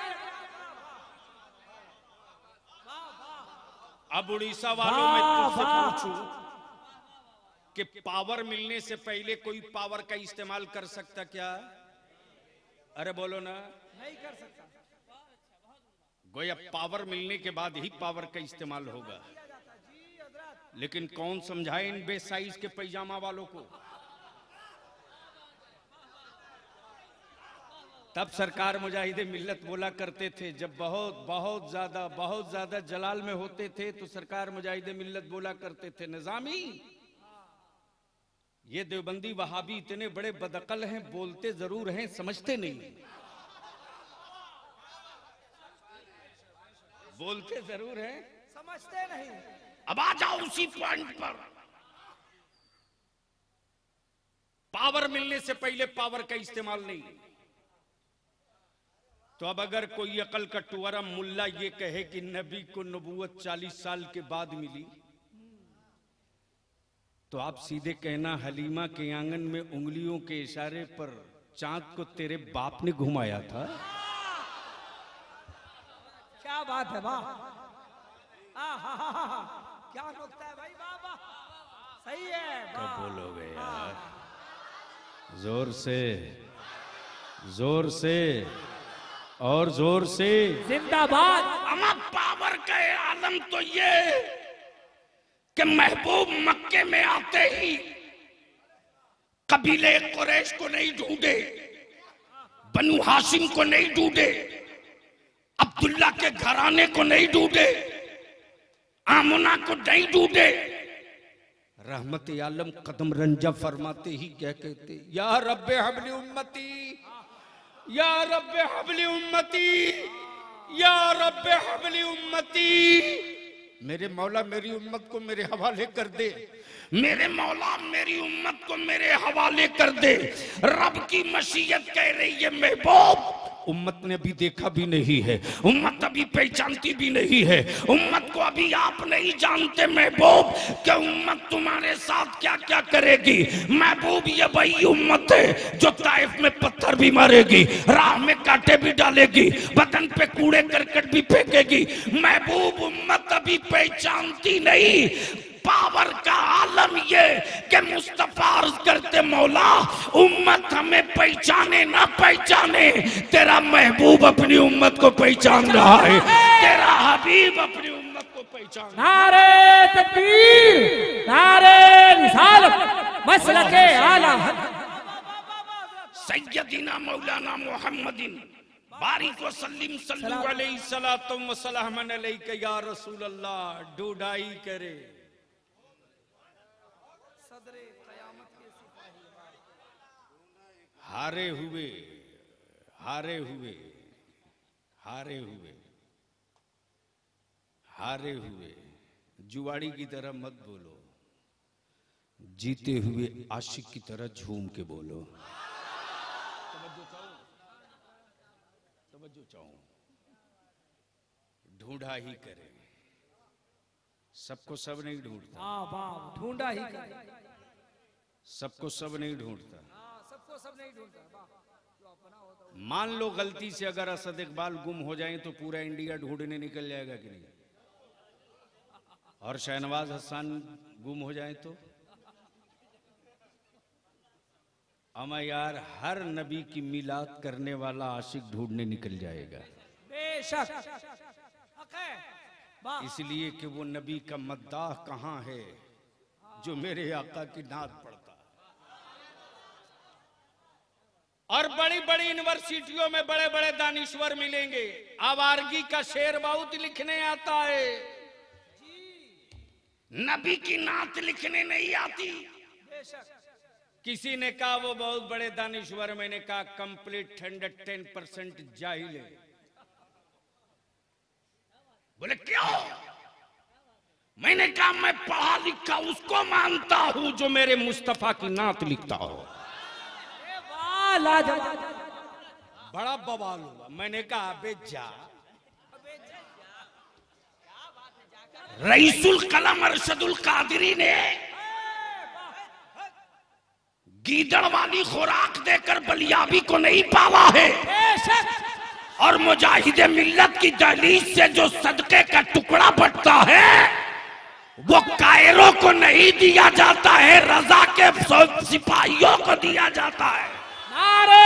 अब उड़ीसा वालों में तुझसे पूछूं कि पावर मिलने से पहले कोई पावर का इस्तेमाल कर सकता क्या? अरे बोलो ना, नहीं कर सकता। गोया पावर मिलने के बाद ही पावर का इस्तेमाल होगा। लेकिन कौन समझाए इन बेसाइज के पैजामा वालों को? तब सरकार मुजाहिदे मिल्लत बोला करते थे, जब बहुत ज्यादा जलाल में होते थे तो सरकार मुजाहिदे मिल्लत बोला करते थे, निजामी ये देवबंदी वहाबी इतने बड़े बदअकल हैं, बोलते जरूर हैं समझते नहीं, बोलते जरूर हैं समझते नहीं। अब आ जाओ उसी पॉइंट पर। पावर मिलने से पहले पावर का इस्तेमाल नहीं। तो अब अगर कोई अकल का टुअरा मुल्ला ये कहे कि नबी को नबूवत 40 साल के बाद मिली, तो आप सीधे कहना हलीमा के आंगन में उंगलियों के इशारे पर चांद को तेरे बाप ने घुमाया था। क्या बात है, वाह, क्या नुक्ता है भाई, वाह वाह, सही है। कब बोलोगे यार? जोर से, जोर से और जोर से जिंदाबाद। अमा पावर का आलम तो ये कि महबूब मक्के में आते ही कबीले कुरैश को नहीं ढूंढे, बनु हाशिम को नहीं ढूंढे, अब्दुल्ला के घराने को नहीं ढूंढे, आमना को नहीं ढूंढे। रहमत आलम कदम रंजा फरमाते ही क्या कहते, या रब्बे हबली उम्मती, या रब्बे हबली उम्मती, या रब्बे हबली उम्मती। मेरे मौला मेरी उम्मत को मेरे हवाले कर दे, मेरे मौला मेरी उम्मत को मेरे हवाले कर दे। रब की मशीयत कह रही है महबूब, उम्मत ने अभी देखा भी नहीं है, उम्मत अभी पहचानती भी नहीं है, उम्मत को अभी आप नहीं जानते महबूब कि उम्मत तुम्हारे साथ क्या क्या करेगी। महबूब ये वही उम्मत है जो ताइफ में पत्थर भी मारेगी, राह में कांटे भी डालेगी, बदन पे कूड़े करकट भी फेंकेगी। महबूब उम्मत अभी पहचानती नहीं। पावर का आलम ये कि मुस्तफा अर्ज करते मौला उम्मत हमें पहचाने ना पहचाने, तेरा महबूब अपनी उम्मत को पहचान रहा है, तेरा हबीब अपनी उम्मत को पहचान। नारे तकबीर, नारे रिसालत, मसलके आला सैयदना मौलाना मुहम्मदिन बारिक वसल्लिम सल्लल्लाहु अलैहि सलातम व सलामन अलैका या रसूल अल्लाह। ढूंढाई करे हारे हुए, हारे हुए, हारे हुए, हारे हुए जुआड़ी की तरह मत बोलो, जीते हुए आशिक की तरह झूम के बोलो। तवज्जो चाहूं, ढूंढा ही करे, सबको सब नहीं ढूंढता, ढूंढा ही करे, सबको सब नहीं ढूंढता, सबको सब नहीं ढूंढता। मान लो गलती से अगर असद इकबाल गुम हो जाए तो पूरा इंडिया ढूंढने निकल जाएगा कि नहीं, और शहनवाज हसन गुम हो जाए तो अमा यार हर नबी की मिलाद करने वाला आशिक ढूंढने निकल जाएगा बेशक। इसलिए कि वो नबी का मद्दाह कहां है जो मेरे आका की नात पढ़ता। और बड़ी बड़ी यूनिवर्सिटियों में बड़े बड़े दानिश्वर मिलेंगे, आवारगी का शेर बहुत लिखने आता है, नबी की नात लिखने नहीं आती। किसी ने कहा वो बहुत बड़े दानिश्वर, मैंने कहा कंप्लीट 110% जाहिल है। बोले क्यों? मैंने कहा मैं पढ़ा लिखा उसको मानता हूं जो मेरे मुस्तफा की नात लिखता हो। बड़ा बवाल हुआ। मैंने कहा बेजा रईसुल कलम अरशदुल कादरी ने गीदड़ वाली खुराक देकर बलियाबी को नहीं पाला है, और मुजाहिदे मिल्लत की दहलीज से जो सदके का टुकड़ा बटता है वो कायरों को नहीं दिया जाता है, रजा के सिपाहियों को दिया जाता है। नारे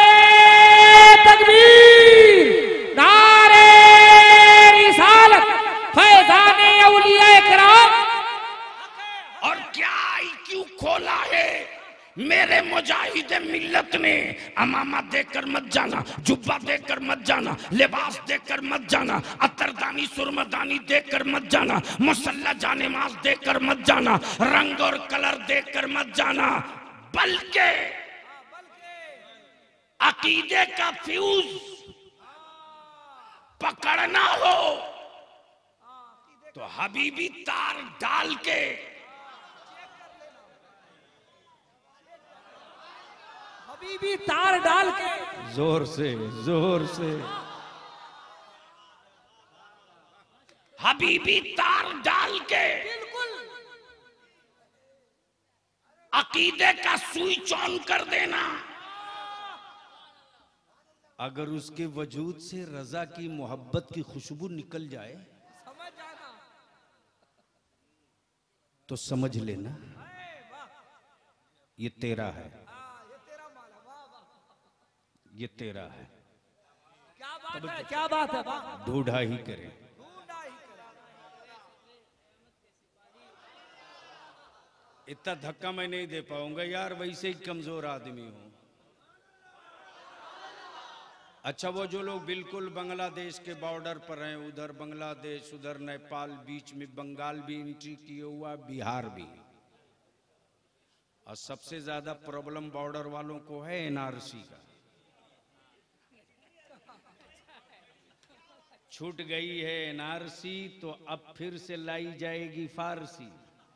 तकबीर, नारे रिसालत, फैज़ाने औलिया इकराम। और क्या IQ खोला है मेरे मुजाहिदे मिल्लत ने। अमामा देकर मत जाना, जुब्बा देकर मत जाना, लिबास देकर मत जाना, अतरदानी सुरमदानी देकर मत जाना, मुसल्ला जानेमाज देकर मत जाना, रंग और कलर देकर मत जाना, बल्कि अकीदे का फ्यूज पकड़ना हो तो हबीबी तार डाल के, हबीबी तार डाल के, जोर से हबीबी तार डाल के बिल्कुल अकीदे का स्विच ऑन कर देना। अगर उसके वजूद से रजा की मोहब्बत की खुशबू निकल जाए समझ जाना, तो समझ लेना ये तेरा है, ये तेरा है। क्या बात है, क्या बात है। ढूंढा ही करे। इतना धक्का मैं नहीं दे पाऊंगा यार, वैसे ही कमजोर आदमी हूं। अच्छा, वो जो लोग बिल्कुल बांग्लादेश के बॉर्डर पर हैं, उधर बांग्लादेश, उधर नेपाल, बीच में बंगाल भी एंट्री किए हुआ, बिहार भी, और सबसे ज्यादा प्रॉब्लम बॉर्डर वालों को है एनआरसी का। छूट गई है एनआरसी तो अब फिर से लाई जाएगी फारसी,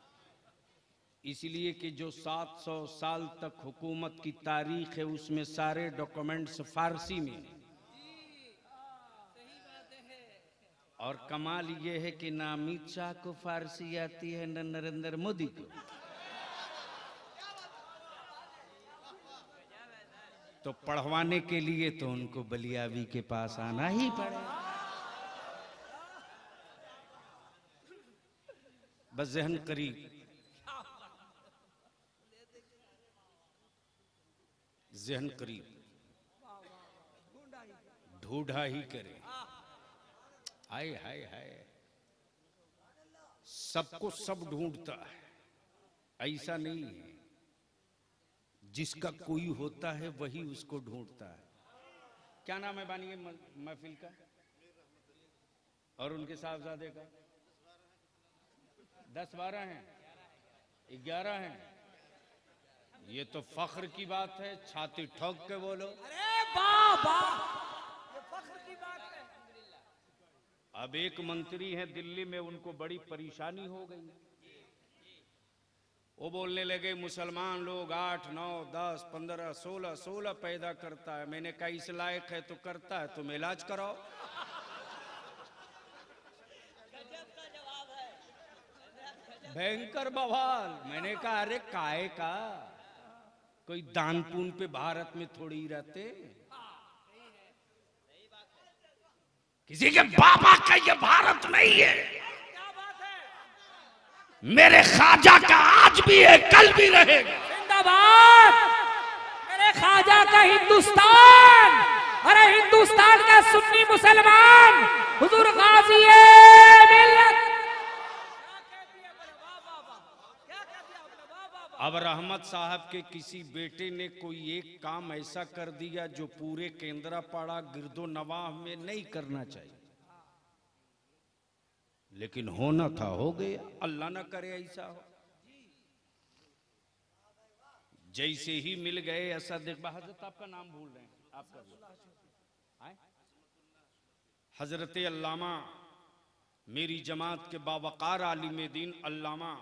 इसलिए कि जो 700 साल तक हुकूमत की तारीख है उसमें सारे डॉक्यूमेंट्स फारसी में। और कमाल ये है कि ना अमित शाह को फारसी आती है न नरेंद्र मोदी को। तो पढ़वाने के लिए तो उनको बलियावी के पास आना ही पड़ेगा। बस जहन करीब, जहन करीब, ढूंढा ही करे। हाय हाय हाय, सबको सब ढूंढता है, ऐसा नहीं है। जिसका कोई होता है वही उसको ढूंढता है। क्या नाम है बानी महफिल का और उनके साहबजादे का? 10-12 हैं, 11 हैं। ये तो फख्र की बात है, छाती ठोक के बोलो। अरे बाबा, ये फख्र की बात है। अब एक मंत्री हैं दिल्ली में, उनको बड़ी परेशानी हो गई। वो बोलने लगे मुसलमान लोग 8, 9, 10, 15, 16 पैदा करता है। मैंने कहा इस लायक है तो करता है, तुम इलाज कराओ। भयंकर बवाल। मैंने कहा अरे काहे का, कोई दान पुण्य पे भारत में थोड़ी ही रहते। किसी के बाबा का ये भारत नहीं है। क्या बात है? मेरे ख्वाजा का आज भी है, कल भी रहेगा। जिंदाबाद मेरे ख्वाजा का हिंदुस्तान। अरे हिंदुस्तान का सुन्नी मुसलमान हुजूर गाजी मिल्लत। अब रहमत साहब के किसी बेटे ने कोई एक काम ऐसा कर दिया जो पूरे केंद्रापाड़ा गिरदो नवाह में नहीं करना चाहिए, लेकिन होना था हो गया। अल्लाह ना करे ऐसा हो। जैसे ही मिल गए असद इकबाल, हजरत आपका नाम भूल रहे हैं, आपका हजरत अल्लामा मेरी जमात के बावकार आलिम दीन अल्लामा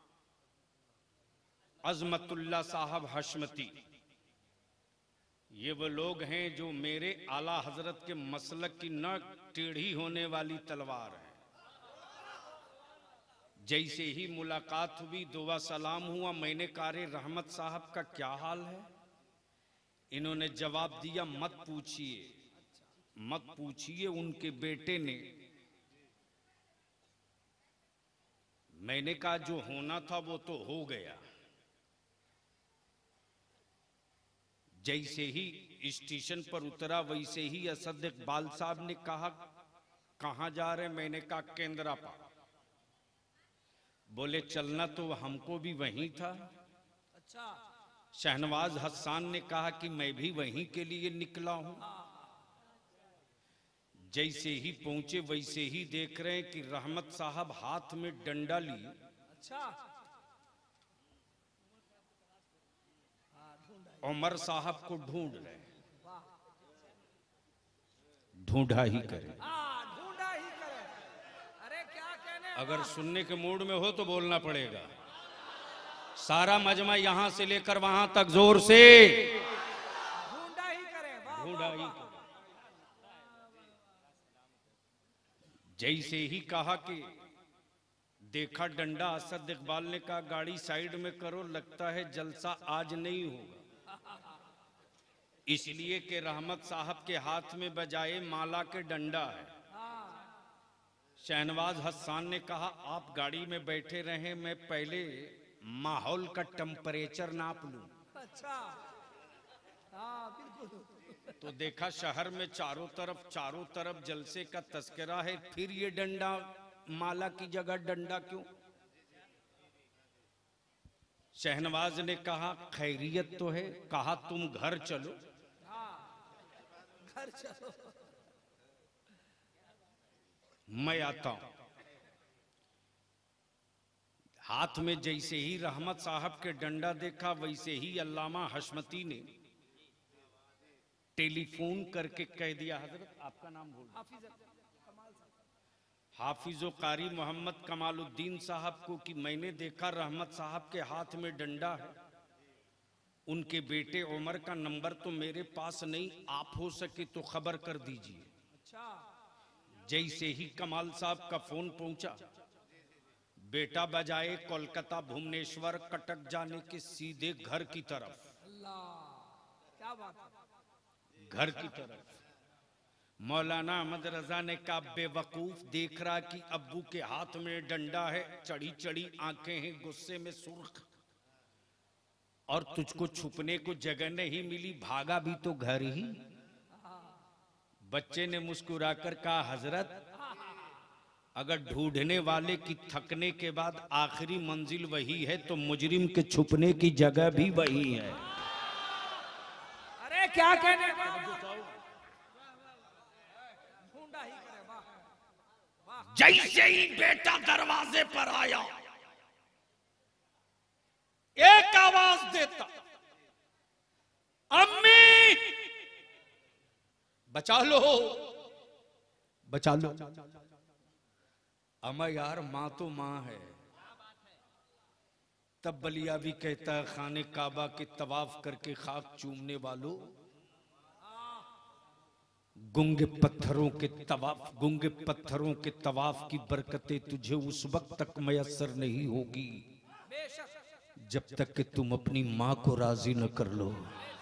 अजमतुल्ला साहब हशमती, ये वो लोग हैं जो मेरे आला हजरत के मसलक की न टेढ़ी होने वाली तलवार है। जैसे ही मुलाकात हुई, दुआ सलाम हुआ, मैंने कहा रे रहमत साहब का क्या हाल है? इन्होंने जवाब दिया मत पूछिए, मत पूछिए, उनके बेटे ने। मैंने कहा जो होना था वो तो हो गया। जैसे ही स्टेशन पर उतरा वैसे ही असद इकबाल साहब ने कहा कहां जा रहे? मैंने कहा केंद्रापाड़ा। बोले चलना तो हमको भी वहीं था। अच्छा। शहनवाज हसन ने कहा कि मैं भी वहीं के लिए निकला हूं। जैसे ही पहुंचे वैसे ही देख रहे हैं कि रहमत साहब हाथ में डंडा लिए। अच्छा। उमर साहब को ढूंढ रहे। ढूंढा ही करे, ढूंढा ही करे। अरे क्या कहने। अगर सुनने के मूड में हो तो बोलना पड़ेगा। सारा मजमा यहां से लेकर वहां तक जोर से ढूंढा ही करे। ढूंढा ही करे। जैसे ही कहा कि देखा डंडा, असद इकबाल ने कहा गाड़ी साइड में करो, लगता है जलसा आज नहीं होगा। इसलिए कि रहमत साहब के हाथ में बजाए माला के डंडा है। शहनवाज हसन ने कहा आप गाड़ी में बैठे रहें, मैं पहले माहौल का टेम्परेचर नाप लूं। अच्छा। हाँ बिल्कुल। तो देखा शहर में चारों तरफ जलसे का तस्करा है। फिर ये डंडा, माला की जगह डंडा क्यों? शहनवाज ने कहा खैरियत तो है। कहा तुम घर चलो। मैं आता हूं। हाथ में जैसे ही रहमत साहब के डंडा देखा वैसे ही अल्लामा हशमती ने टेलीफोन करके कह दिया, हजरत आपका नाम बोल, हाफिजो कारी मोहम्मद कमालुद्दीन साहब को, कि मैंने देखा रहमत साहब के हाथ में डंडा है, उनके बेटे उमर का नंबर तो मेरे पास नहीं, आप हो सके तो खबर कर दीजिए। जैसे ही कमाल साहब का फोन पहुंचा, बेटा बजाए कोलकाता, भुवनेश्वर, कटक जाने के सीधे घर की तरफ। क्या बात है? घर की तरफ। मौलाना अहमद रजा ने कहा, बेवकूफ देख रहा कि अब्बू के हाथ में डंडा है, चढ़ी चढ़ी आंखें हैं, गुस्से में सुर्ख, और तुझको छुपने को जगह नहीं मिली, भागा भी तो घर ही। बच्चे ने मुस्कुराकर कहा, हजरत अगर ढूंढने वाले की थकने के बाद आखिरी मंजिल वही है तो मुजरिम के छुपने की जगह भी वही है। अरे क्या कहने का, ढूंढा ही करे। वाह। जैसे ही बेटा दरवाजे पर आया, एक आवाज देता, अम्मी बचा लो, बचा लो। अम्मा यार, माँ तो माँ है। तब बलिया भी कहता है, खाने काबा के तवाफ करके खाक चूमने वालों, गुंगे पत्थरों के तवाफ की बरकतें तुझे उस वक्त तक मयसर नहीं होगी जब तक कि तुम अपनी माँ को राजी न कर लो।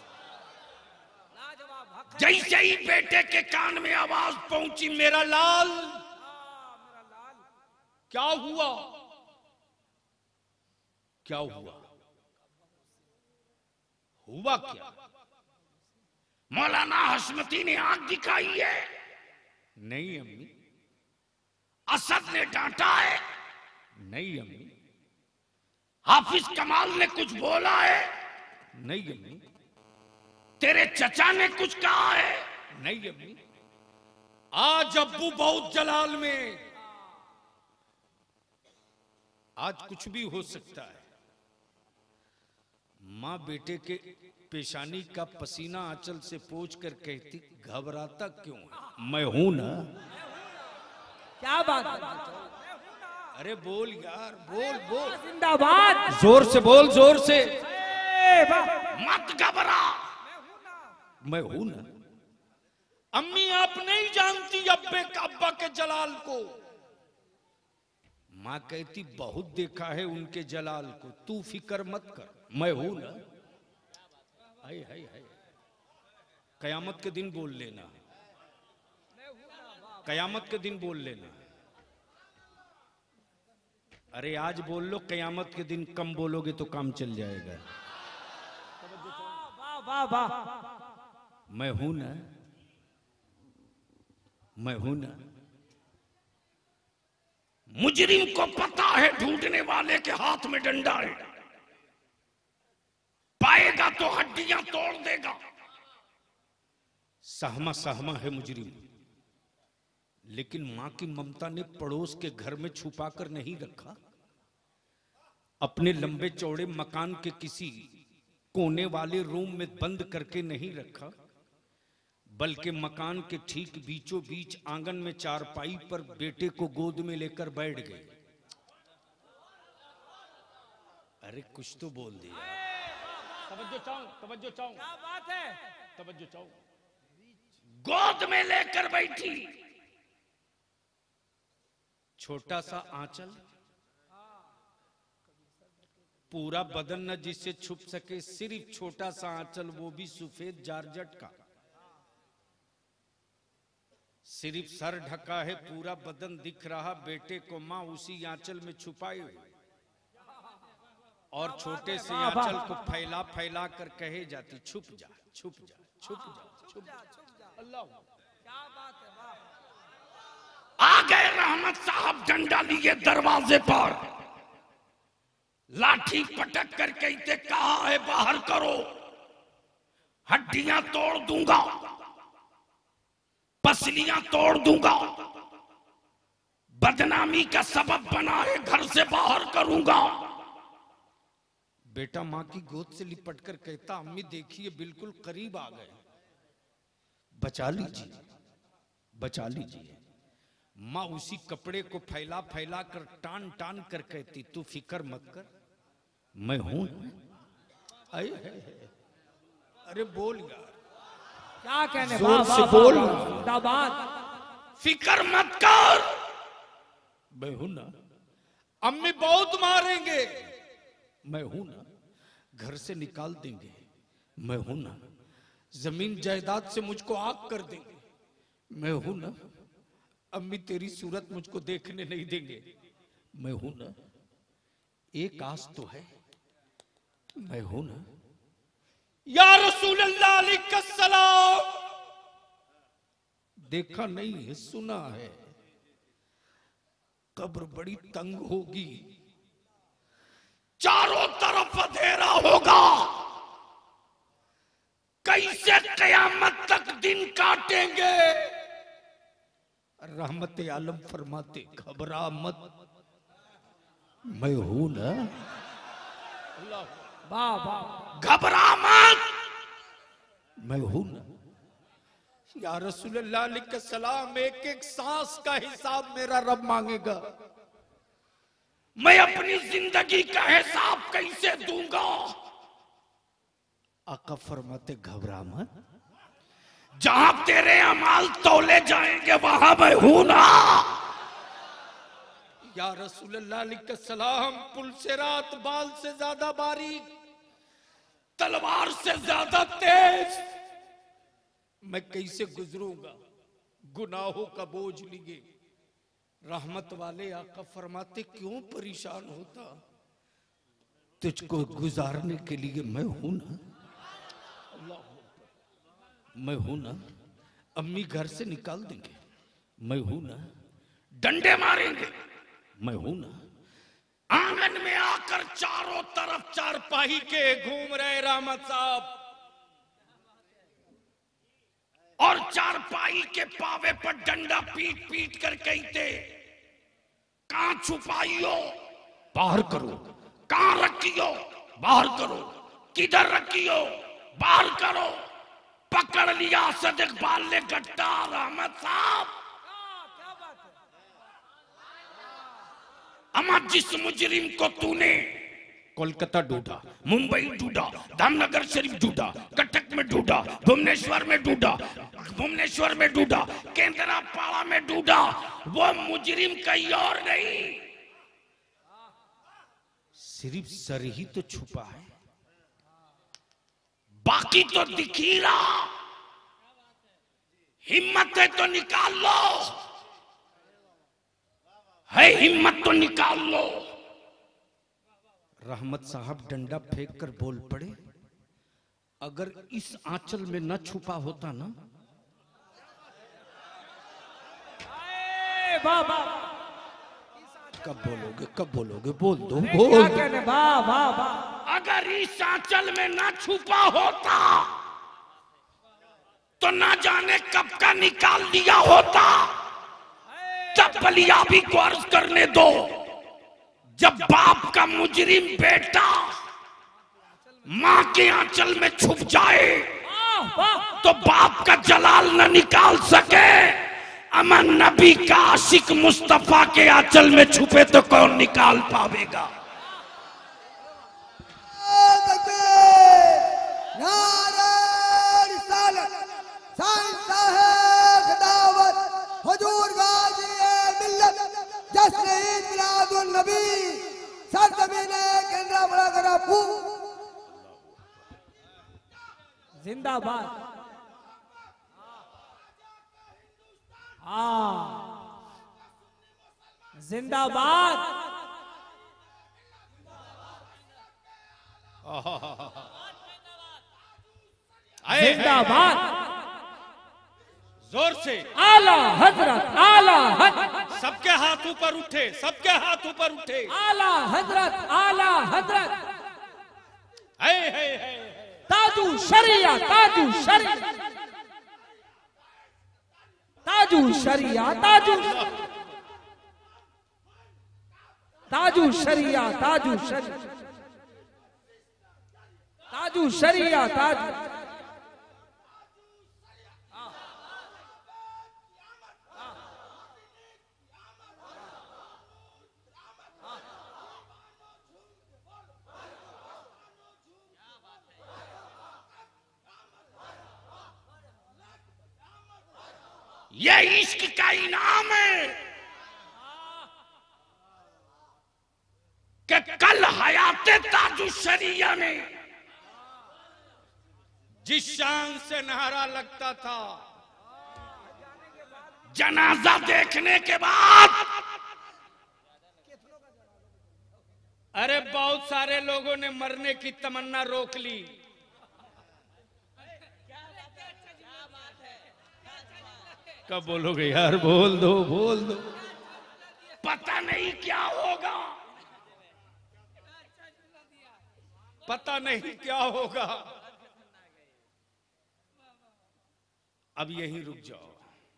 जैसे ही बेटे के कान में आवाज पहुंची, मेरा लाल, क्या हुआ, क्या हुआ, हुआ क्या? मौलाना हशमती ने आंख दिखाई है। नहीं अम्मी। असद ने डांटा है। नहीं अम्मी। हाफिज कमाल ने कुछ बोला है। नहीं अम्मी। तेरे चचा ने कुछ कहा है। नहीं अम्मी। आज अब्बू बहुत जलाल में, आज कुछ भी हो सकता है। माँ बेटे के पेशानी का पसीना आंचल से पोंछ कर कहती, घबराता क्यों है? मैं हूं ना। क्या बात है? अरे बोल यार, बोल बोल, जिंदाबाद, जोर से बोल, जोर से। मत घबरा, मैं हूं ना। अम्मी आप नहीं जानती अब्बा के जलाल को। माँ कहती, बहुत देखा है उनके जलाल को, तू फिक्र मत कर, मैं हूं ना। हाय हाय हाय, कयामत के दिन बोल लेना, कयामत के दिन बोल लेना। अरे आज बोल लो, कयामत के दिन कम बोलोगे तो काम चल जाएगा। वाह वाह वाह। मैं हूं ना, मैं हूं ना। मुजरिम को पता है ढूंढने वाले के हाथ में डंडा है, पाएगा तो हड्डियां तोड़ देगा। सहमा सहमा है मुजरिम, लेकिन मां की ममता ने पड़ोस के घर में छुपा कर नहीं रखा, अपने लंबे चौड़े मकान के किसी कोने वाले रूम में बंद करके नहीं रखा, बल्कि मकान के ठीक बीचों बीच आंगन में चारपाई पर बेटे को गोद में लेकर बैठ गए। अरे कुछ तो बोल दिया। तवज्जो चाहूं, तवज्जो चाहूं। क्या बात है? तवज्जो चाहूं। गोद में लेकर बैठी, छोटा सा आंचल, पूरा बदन न जिससे छुप सके, सिर्फ छोटा सा आंचल, वो भी सफेद जारजट का। सिर्फ सर ढका है, पूरा बदन दिख रहा। बेटे को मां उसी आंचल में छुपाई हुई और छोटे से आंचल को फैला फैला कर कहे जाती, छुप जा, छुप जा, छुप जा, छुप जा। अल्लाह, क्या बात है? वाह। आ गए रहमत साहब, डंडा लिए दरवाजे पर, लाठी पटक कर कहते, कहा है बाहर करो, हड्डियां तोड़ दूंगा। पसलियां तोड़ दूंगा, बदनामी का सबब बना है घर से बाहर करूंगा। बेटा मां की गोद से लिपट कर कहता, अम्मी देखिए बिल्कुल करीब आ गए, बचा लीजिए, बचा लीजिए। मां उसी कपड़े को फैला फैला कर टान टान कर कहती, तू फिक्र मत कर, मैं हूं। अरे बोल यार, क्या कहने, जोर से बोल, फिक्र मत कर, मैं हूं ना। अम्मी बहुत मारेंगे, मैं हूं ना। घर से निकाल देंगे, मैं हूं ना। जमीन जायदाद से मुझको आग कर देंगे, मैं हूं ना। अम्मी तेरी सूरत मुझको देखने नहीं देंगे, मैं हूं ना। एक आस तो है, मैं हूं ना। या रसूलल्लाह अलैहिस्सलाम, देखा नहीं है सुना है, कब्र बड़ी तंग होगी, चारों तरफ अंधेरा होगा, कैसे कयामत तक दिन काटेंगे। रहमत आलम फरमाते, घबरा मत, मैं हूं ना। घबरा मत, मैं हूं ना। या रसूलल्लाह अलैहिस्सलाम, एक एक सांस का हिसाब मेरा रब मांगेगा, मैं अपनी जिंदगी का हिसाब कैसे दूंगा। आका फरमाते, घबरा मत, जहां तेरे अमाल तौले जाएंगे वहां मैं हूं ना। या रसूलल्लाह अलैहिस्सलाम, पुल से रात बाल से ज्यादा बारीक, तलवार से ज्यादा तेज, मैं कैसे गुजरूंगा, गुनाहों का बोझ लिए। रहमत वाले आका फरमाते, क्यों परेशान होता, तुझको गुजारने के लिए मैं हूं ना। मैं हूं ना। अम्मी घर से निकाल देंगे, मैं हूं ना। डंडे मारेंगे, मैं हूं ना। आंगन में आकर चारों तरफ चारपाई के घूम रहे रहमत साहब, और चारपाई के पावे पर डंडा पीट पीट कर कहते, कहां छुपाइयो, बाहर करो, कहां रखियो, बाहर करो, किधर रखियो, बाहर करो। पकड़ लिया सद इकबाल ने गट्टा, रहमत साहब। अमा जिस मुजरिम को तूने कोलकाता ढूंढा, मुंबई ढूंढा, धामनगर शरीफ ढूंढा, कटक में ढूंढा, भुवनेश्वर में ढूंढा, केंद्रापाड़ा में ढूंढा, वो मुजरिम कहीं और नहीं, सिर्फ सर ही तो छुपा है, बाकी तो दिख ही रहा। हिम्मत है तो निकाल लो, है हिम्मत तो निकाल लो। रहमत साहब डंडा फेंक कर बोल पड़े, अगर इस आंचल में न छुपा होता ना। कब बोलोगे, कब बोलोगे, बोल दो, बोल दो। अगर इस आंचल में न छुपा होता तो ना जाने कब का निकाल दिया होता। तब बलियाबी को अर्ज करने दो, जब बाप का मुजरिम बेटा मां के आंचल में छुप जाए तो बाप का जलाल न निकाल सके, अमन नबी का आशिक मुस्तफा के आंचल में छुपे तो कौन निकाल पावेगा। जिंदाबाद। हाँ, जिंदाबाद। जिंदाबाद। जोर से आला हजरत, आला हजरत। सबके हाथ ऊपर उठे, सबके हाथ ऊपर उठे। आला हजरत, आला हजरत। है ताजू शरिया, ताजू शरिया। ताजू शरिया ताजू ताजू शरिया ताजू शरिया ताजू शरिया ताजू ये इश्क का इनाम है कि कल हयाते ताजुशरिया में जिस शान से नारा लगता था, जनाजा देखने के बाद अरे बहुत सारे लोगों ने मरने की तमन्ना रोक ली। कब बोलोगे यार? बोल दो बोल दो। पता नहीं क्या होगा, पता नहीं क्या होगा। अब यहीं रुक जाओ,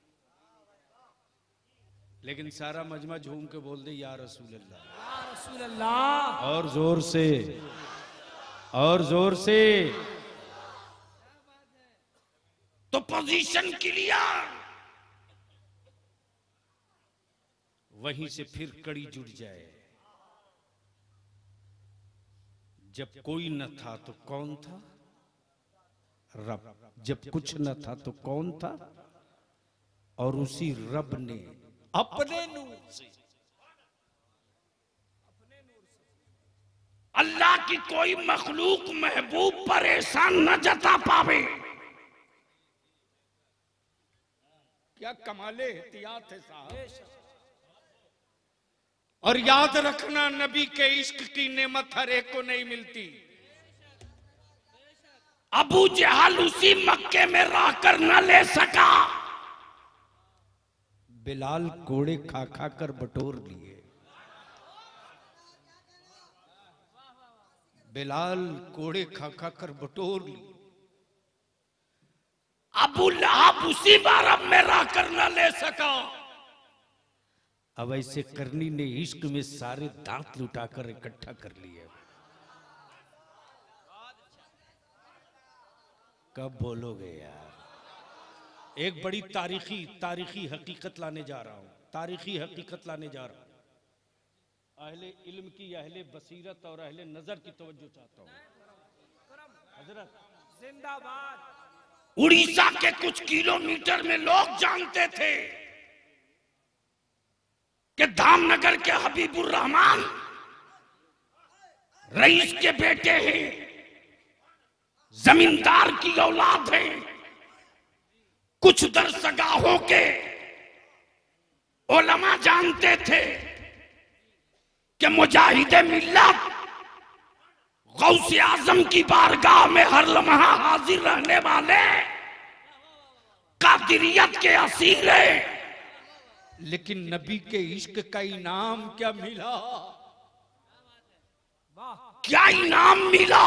लेकिन सारा मजमा झूम के बोल दे या रसूल अल्लाह, या रसूल अल्लाह। और जोर से, और जोर से। तो पोजीशन क्लियर, वहीं से फिर कड़ी जुड़ जाए। जब कोई न था तो कौन था? रब। जब कुछ न था तो कौन था? और उसी रब ने अपने नूर से, अल्लाह की कोई मखलूक महबूब पर एहसान न जता पावे। क्या कमाले एहतियात है साहब। और याद रखना, नबी के इश्क की नेमत हर एक को नहीं मिलती। अबू जहल उसी मक्के में रहकर न ले सका, बिलाल कोड़े खा खा कर बटोर लिए। बिलाल कोड़े खा खा कर बटोर लिए। अबू लहब उसी बारब में रहकर न ले सका। अब ऐसे करनी ने इश्क में सारे दांत लुटाकर इकट्ठा कर लिए। कब बोलोगे यार? एक बड़ी तारीखी हकीकत लाने जा रहा हूं, तारीखी हकीकत लाने जा रहा हूं। अहले इल्म की, अहले बसीरत और अहले नजर की तवज्जो चाहता हूं। हजरत जिंदाबाद। उड़ीसा के कुछ किलोमीटर में लोग जानते थे कि धामनगर के हबीबुर रहमान रईस के बेटे हैं, जमींदार की औलाद है। कुछ दरसगाहों के उलमा जानते थे कि मुजाहिदे मिल्लत गौसे आजम की बारगाह में हर लम्हा हाजिर रहने वाले कादिरियत के असीर है। लेकिन नबी के इश्क का इनाम क्या मिला? क्या इनाम मिला?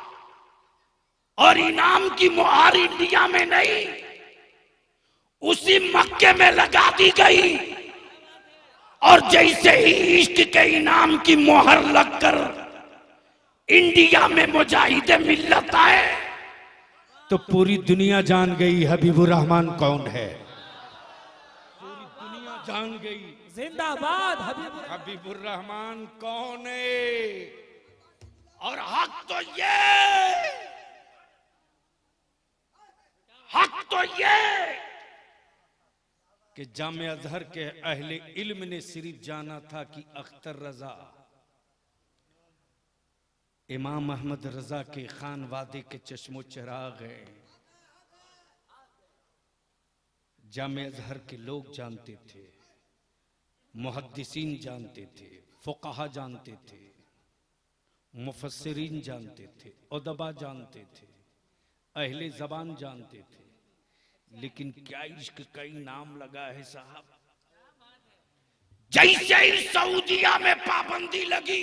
और इनाम की मुहर इंडिया में नहीं, उसी मक्के में लगा दी गई। और जैसे ही इश्क के इनाम की मुहर लगकर इंडिया में मुजाहिदे मिल्लत आए, तो पूरी दुनिया जान गई हबीबुर रहमान कौन है। जान गई। जिंदाबाद हबीबुर रहमान कौन है। और हक तो ये कि जामे अजहर के अहले इल्म ने सिर्फ जाना था कि अख्तर रजा इमाम अहमद रजा के खान वादे के चश्मो चिराग है। जामे अजहर के लोग जानते थे, मुहद्दिसीन जानते थे, फुक़हा जानते थे, मुफस्सिरीन जानते थे, उदबा जानते थे, अहले ज़बान जानते थे। लेकिन क्या इश्क का इनाम लगा है साहब। जैसे ही सऊदिया में पाबंदी लगी,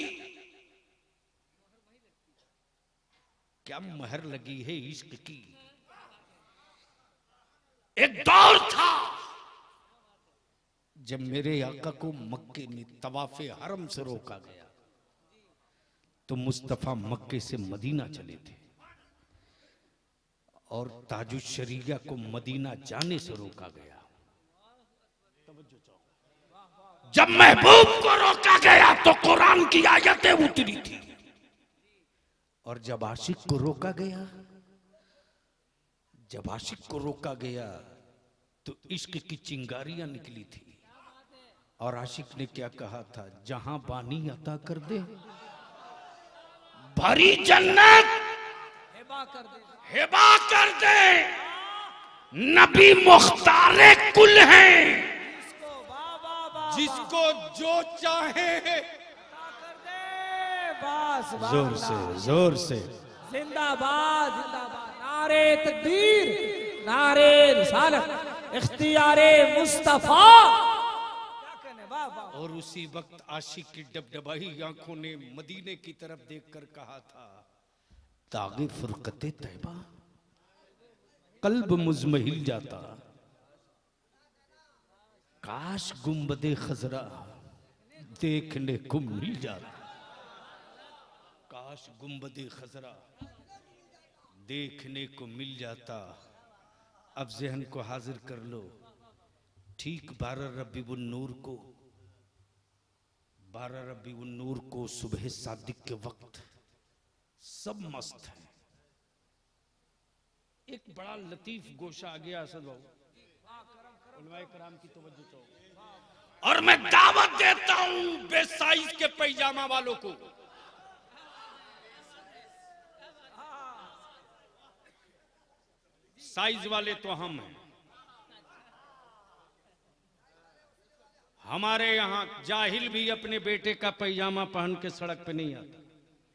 क्या महर लगी है इश्क की। एक दौर था जब मेरे आका को मक्के में तवाफे हरम से रोका गया तो मुस्तफा मक्के से मदीना चले थे और ताजुश शरीया को मदीना जाने से रोका गया। जब महबूब को रोका गया तो कुरान की आयतें उतरी थी और जब आशिक को रोका गया, जब आशिक को रोका गया तो इश्क की चिंगारियां निकली थी और आशिक ने क्या कहा था, जहां बानी अता कर दे भरी जन्नत हिबा कर दे, नबी मुख्तारे कुल हैं, जिसको जो चाहे जोर से जोर से जिंदाबाद जिंदाबाद, नारे तकबीर, नारे रिसालत, इख्तियारे मुस्तफा। और उसी वक्त आशिक की डबडबाई आंखों ने मदीने की तरफ देखकर कहा था, तागे फुरकते तैबा कल्ब मुजमहिल जाता, काश गुंबदे खजरा देखने को मिल जाता, काश गुंबदे खजरा देखने को मिल जाता। अब जहन को हाजिर कर लो, ठीक 12 रबीउन नूर को सुबह सादिक के वक्त सब मस्त है। एक बड़ा लतीफ गोशा आ गया असद बाबू, उलमाए कराम की तवज्जो चाहो। और मैं दावत देता हूं बेसाइज के पैजामा वालों को, साइज वाले तो हम हैं। हमारे यहां जाहिल भी अपने बेटे का पैजामा पहन के सड़क पे नहीं आता।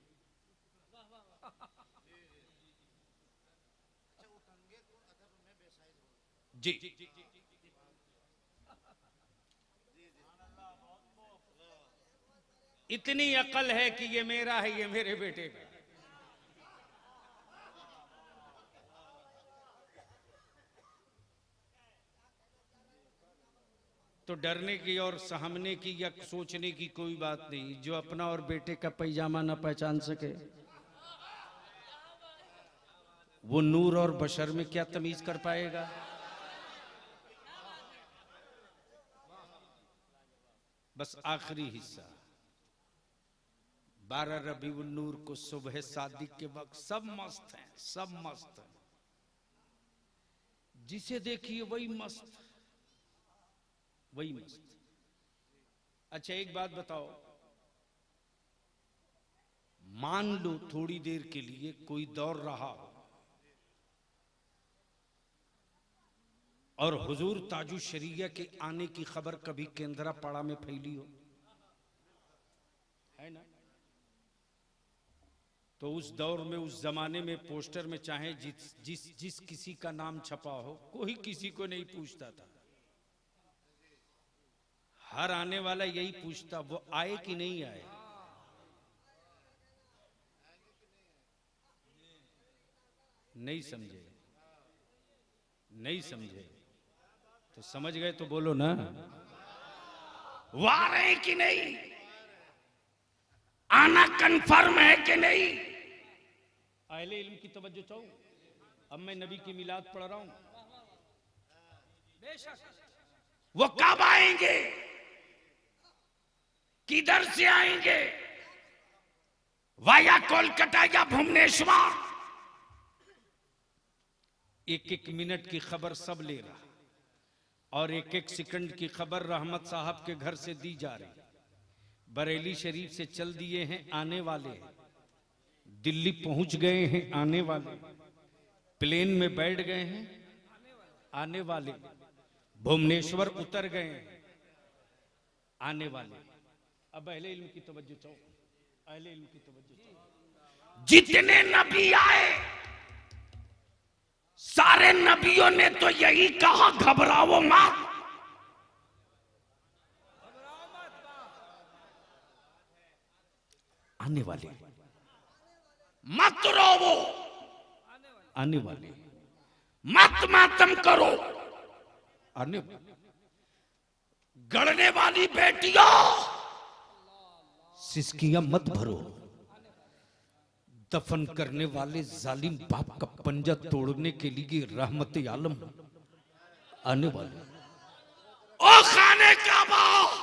जी इतनी अकल है कि ये मेरा है, ये मेरे बेटे का। तो डरने की और सहमने की या सोचने की कोई बात नहीं। जो अपना और बेटे का पैजामा ना पहचान सके वो नूर और बशर में क्या तमीज कर पाएगा। बस आखिरी हिस्सा 12 रबीउन नूर को सुबह सादिक के वक्त सब मस्त हैं, सब मस्त हैं। जिसे देखिए वही मस्त, वही मस्त। अच्छा एक बात बताओ, मान लो थोड़ी देर के लिए कोई दौड़ रहा हो और हुजूर ताजु शरीया के आने की खबर कभी केंद्रा पाड़ा में फैली हो, है ना। तो उस दौर में, उस जमाने में पोस्टर में चाहे जिस किसी का नाम छपा हो, कोई किसी को नहीं पूछता था। हर आने वाला यही पूछता, वो आए कि नहीं आए। नहीं समझे, नहीं समझे तो समझ गए तो बोलो ना, वो आ रहे कि नहीं, आना कंफर्म है कि नहीं। अहले इल्म की तवज्जो चाहो। अब मैं नबी की मिलाद पढ़ रहा हूं, वो कब आएंगे, किधर से आएंगे, वाया कोलकाता या भुवनेश्वर। एक एक मिनट की खबर सब ले रहा और एक एक सेकंड की खबर रहमत साहब के घर से दी जा रही। बरेली शरीफ से चल दिए हैं, आने वाले हैं। दिल्ली पहुंच गए हैं, आने वाले। प्लेन में बैठ गए हैं, आने वाले। भुवनेश्वर उतर गए हैं, आने वाले। अब अहले इल्म की तवज्जो चाहो, अहले इल्म की तवज्जो चाहो। जितने नबी आए सारे नबियों ने तो यही कहा, घबराओ मत, आने वाले, मत रोवो, आने वाले, मत मातम करो, आने वाले। गढ़ने वाली बेटियों, सिसकियां मत भरो। दफन करने वाले जालिम बाप का पंजा तोड़ने के लिए रहमत आलम आने वाले। ओ खाने काबा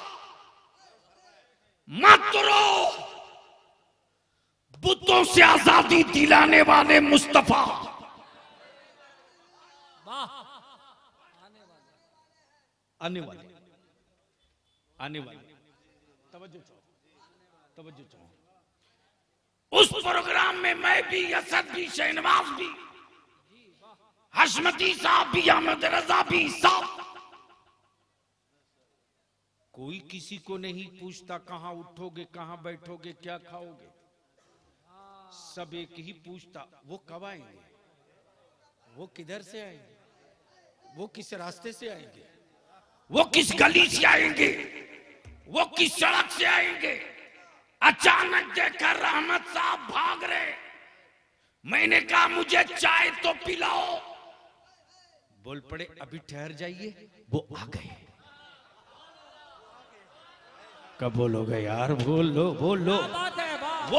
मत रो, बुतों से आजादी दिलाने वाले मुस्तफा आने वाले, आने वाले। तवज्जो चाहो। उस प्रोग्राम में मैं भी, असद भी, शहनवाज भी, हशमती साहब भी, अहमद रजा भी, सब। कोई किसी को नहीं पूछता कहां उठोगे, कहां बैठोगे, क्या खाओगे। सब एक ही पूछता, वो कब आएंगे, वो किधर से आएंगे, वो किस रास्ते से आएंगे, वो किस गली से आएंगे, वो किस सड़क से आएंगे। अचानक देखा रहमत साहब भाग रहे। मैंने कहा मुझे चाय तो पिलाओ। बोल पड़े अभी ठहर जाइए, वो आ गए। कब बोलोगे यार, बोलो बोलो। वो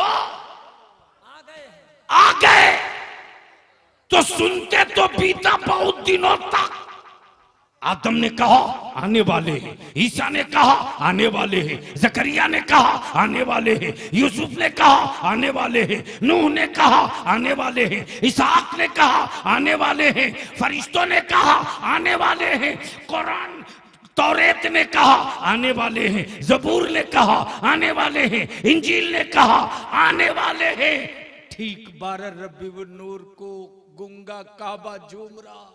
आ गए तो सुनते तो बीता बहुत दिनों तक। आदम ने कहा आने वाले हैं, ईसा ने कहा आने वाले हैं, जकरिया ने कहा आने वाले हैं, यूसुफ ने कहा आने वाले हैं, नूह ने कहा आने वाले हैं, इसहाक ने कहा आने वाले हैं, फरिश्तों ने कहा आने वाले हैं, कुरान तौरेत ने कहा आने वाले हैं, जबूर ने कहा आने वाले हैं, इंजील ने कहा आने वाले हैं। ठीक 12 रबीउल नूर को गुंगा काबा झूम रहा।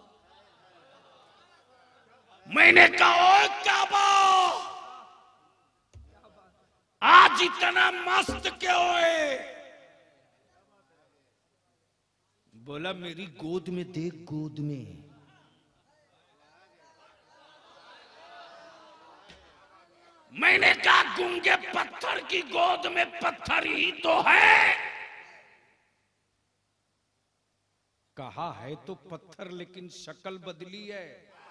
मैंने कहा ओ काबा, आज इतना मस्त क्यों है। बोला मेरी गोद में देख, गोद में। मैंने कहा गूंगे पत्थर की गोद में पत्थर ही तो है। कहा है तो पत्थर, लेकिन शक्ल बदली है।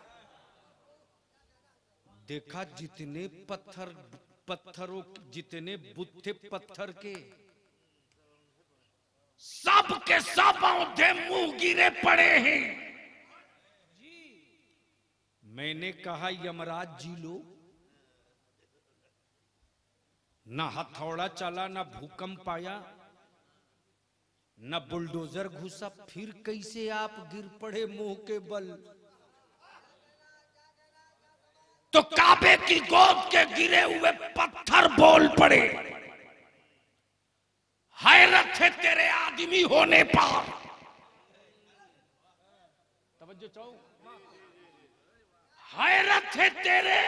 देखा जितने पत्थरों जितने बुत थे पत्थर के, सब के सब औंधे मुंह गिरे पड़े हैं। मैंने कहा यमराज जी लो, ना हथौड़ा चला, ना भूकंप आया, ना बुलडोजर घुसा, फिर कैसे आप गिर पड़े मुंह के बल। तो काबे की गोद के गिरे हुए पत्थर बोल पड़े, हैरत है तेरे आदमी होने पर। तवज्जो चाहो, हैरत है तेरे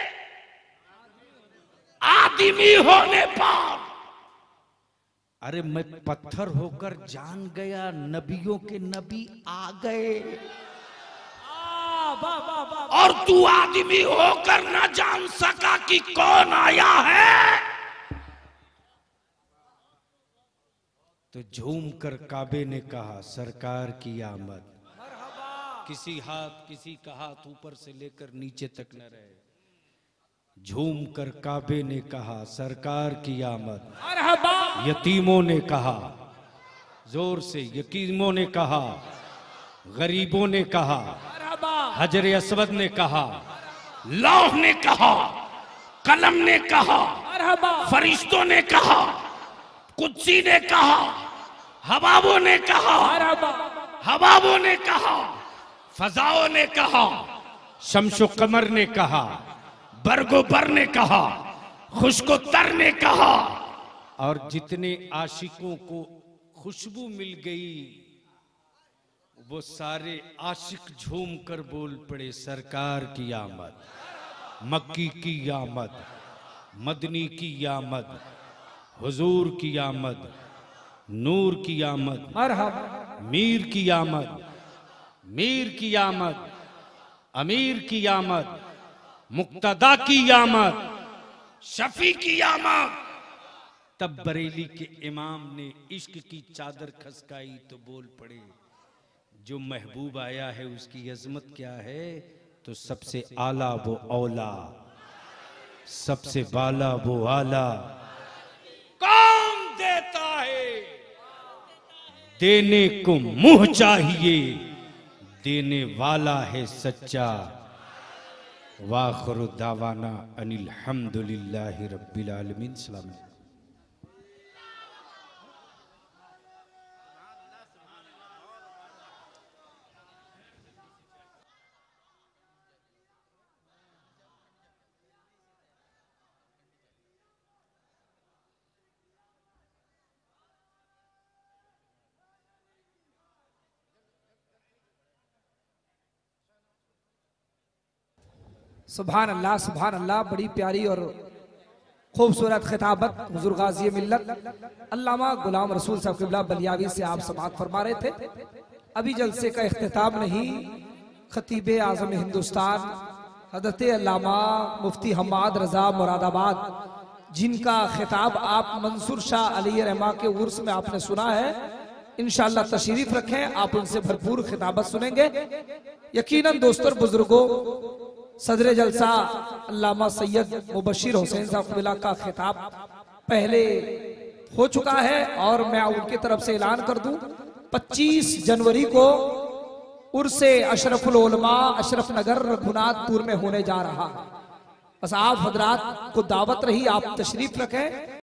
आदमी होने पर। अरे मैं पत्थर होकर जान गया, नबियों के नबी आ गए, और तू आदमी होकर न जान सका कि कौन आया है। तो झूम कर काबे ने कहा सरकार की आमद। किसी का हाथ ऊपर से लेकर नीचे तक न रहे। झूम कर काबे ने कहा सरकार की आमद। यतीमों ने कहा जोर से, यतीमों ने कहा, गरीबों ने कहा, हजर अस्वद ने कहा, लौह ने कहा, कलम ने कहा, फरिश्तों ने कहा, कुद्सी ने कहा, हवाबों ने कहा, हवाबों ने कहा, फजाओं ने कहा, शम्सो कमर ने कहा, बरगो बर ने कहा, खुशको तर ने कहा। और जितने आशिकों को खुशबू मिल गई वो सारे आशिक झूम कर बोल पड़े सरकार की आमद, मक्की की आमद, मदनी की आमद, हुजूर की आमद, नूर की आमद, मीर की आमद, मीर की आमद, अमीर की आमद, मुक्तदा की आमद, शफी की आमद। तब बरेली के इमाम ने इश्क की चादर खसकाई तो बोल पड़े जो महबूब आया है उसकी अजमत क्या है, तो सबसे आला वो औला। सबसे बाला वो आला कौन देता है, देने को मुंह चाहिए, देने वाला है सच्चा। वाखिरु दावाना अनिल हम्दुलिल्लाहि रब्बिल आलमीन। सलाम। सुभान अल्लाह सुभान अल्लाह। बड़ी प्यारी और खूबसूरत खिताबत हुजूर गाजी मिल्लत अल्लामा गुलाम रसूल साहब क़िबला बलियावी से आप समाअत फरमा रहे थे। अभी जलसे का इख्तिताम नहीं, खतीब आज़म हिंदुस्तान हज़रत अल्लामा मुफ्ती हम्माद रजा मुरादाबाद, जिनका खिताब आप मंसूर शाह अली रहमा के उर्स में आपने सुना है, इंशाअल्लाह तशरीफ रखें, आप उनसे भरपूर खिताबत सुनेंगे। यकीनन दोस्तों बुजुर्गों, सदर जलसा अल्लामा सैयद मुबशिर हुसैन साहब क़िबला का खिताब पहले हो चुका है और मैं उनकी तरफ से ऐलान कर दूं 25 जनवरी को उर्से अशरफुल उलमा अशरफ नगर रघुनाथपुर में होने जा रहा है। बस आप हजरात को दावत रही, आप तशरीफ रखें।